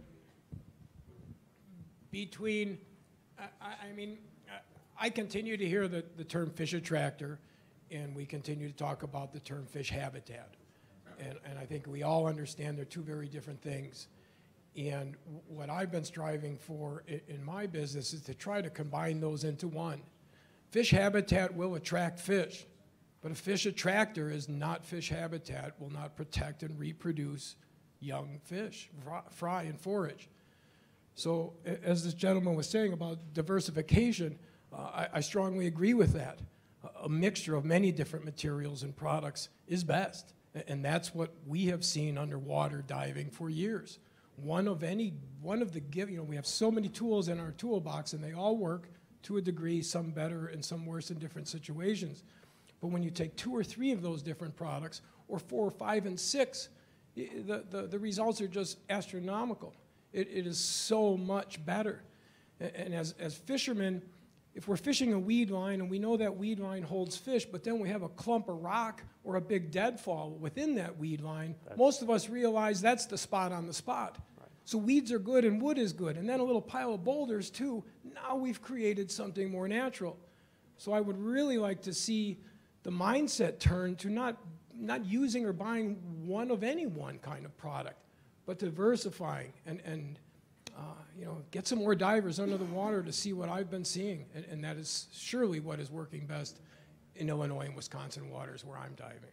between, I mean, I continue to hear the term fish attractor, and we continue to talk about the term fish habitat. And I think we all understand they're two very different things. And what I've been striving for in my business is to try to combine those into one. Fish habitat will attract fish, but a fish attractor is not fish habitat, will not protect and reproduce young fish, fry and forage. So as this gentleman was saying about diversification, I strongly agree with that. A mixture of many different materials and products is best. And that's what we have seen underwater diving for years. One of the we have so many tools in our toolbox, and they all work to a degree, some better and some worse in different situations. But when you take 2 or 3 of those different products, or 4 or 5 and 6, the results are just astronomical. It is so much better. And as fishermen, if we're fishing a weed line and we know that weed line holds fish, but then we have a clump of rock or a big deadfall within that weed line, most of us realize that's the spot on the spot. Right. So weeds are good and wood is good. And then a little pile of boulders too. Now we've created something more natural. So I would really like to see the mindset turn to not using or buying one of any one kind of product, but diversifying and you know, get some more divers under the water to see what I've been seeing. And that is surely what is working best in Illinois and Wisconsin waters where I'm diving.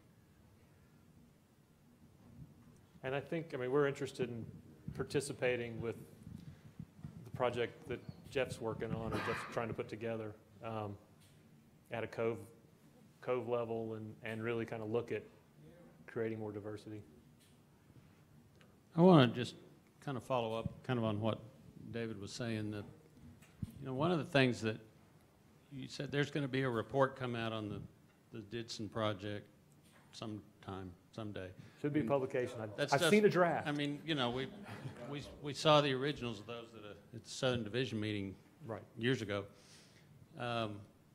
And I think, I mean, we're interested in participating with the project that Jeff's working on, or Jeff's trying to put together at a cove level, and really kind of look at creating more diversity. I want to just kind of follow up kind of on what David was saying, that, you know, one of the things that you said, there's going to be a report come out on the Didson project someday. Should be a publication. I've seen a draft. I mean, you know, we saw the originals of those at the Southern Division meeting years ago. I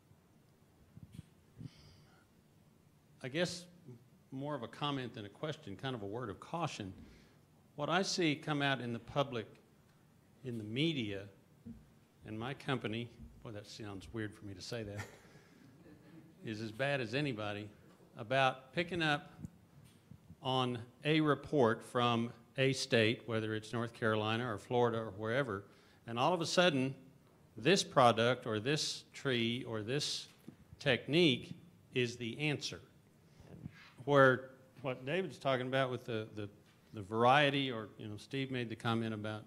guess more of a comment than a question, kind of a word of caution. What I see come out in the public, in the media, and my company, boy, that sounds weird for me to say that, is as bad as anybody, about picking up on a report from a state, whether it's North Carolina or Florida or wherever, and all of a sudden, this product or this tree or this technique is the answer. Where what David's talking about with the variety, or, you know, Steve made the comment about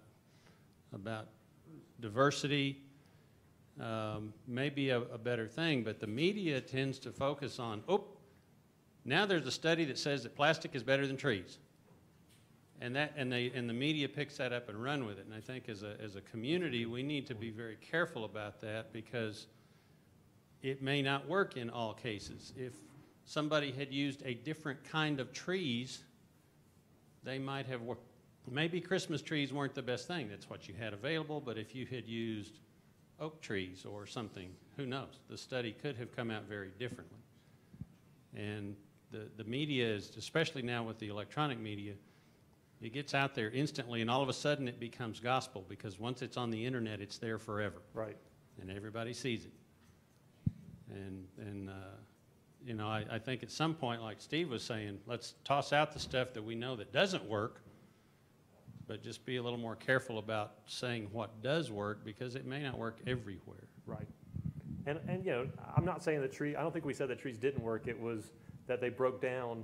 diversity, may be a better thing, but the media tends to focus on, oh, now there's a study that says that plastic is better than trees, and the media picks that up and run with it. And I think as a community, we need to be very careful about that, because it may not work in all cases. If somebody had used a different kind of trees, they might have worked. Maybe Christmas trees weren't the best thing. That's what you had available. But if you had used oak trees or something, who knows? The study could have come out very differently. And the media is, especially now with the electronic media, it gets out there instantly, and all of a sudden it becomes gospel, because once it's on the internet, it's there forever. Right. And everybody sees it. And you know, I think at some point, like Steve was saying, let's toss out the stuff that we know that doesn't work, but just be a little more careful about saying what does work, because it may not work everywhere. Right. And you know, I'm not saying that I don't think we said that trees didn't work. It was that they broke down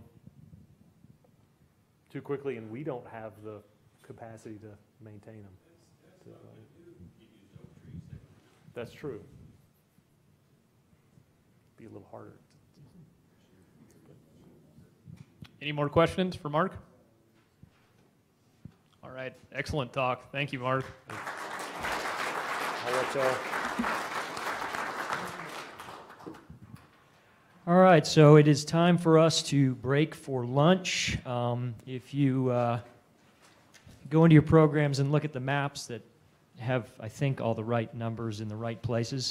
too quickly, and we don't have the capacity to maintain them. So, that's true. Be a little harder. Any more questions for Mark? All right, excellent talk. Thank you, Mark. I'll let y'all. All right, so it is time for us to break for lunch. If you go into your programs and look at the maps that have, I think, all the right numbers in the right places,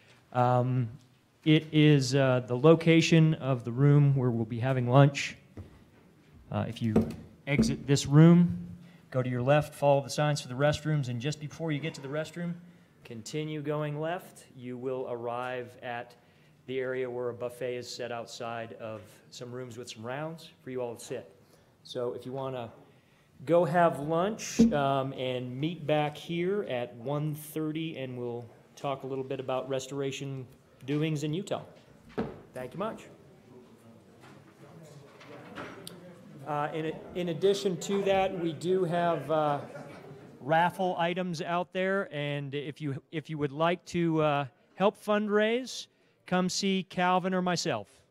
it is the location of the room where we'll be having lunch. If you exit this room, go to your left, follow the signs for the restrooms, and just before you get to the restroom, continue going left. You will arrive at the area where a buffet is set outside of some rooms with some rounds for you all to sit. So if you want to go have lunch and meet back here at 1:30, and we'll talk a little bit about restoration doings in Utah. Thank you much. In addition to that, we do have raffle items out there, and if you would like to help fundraise, come see Calvin or myself.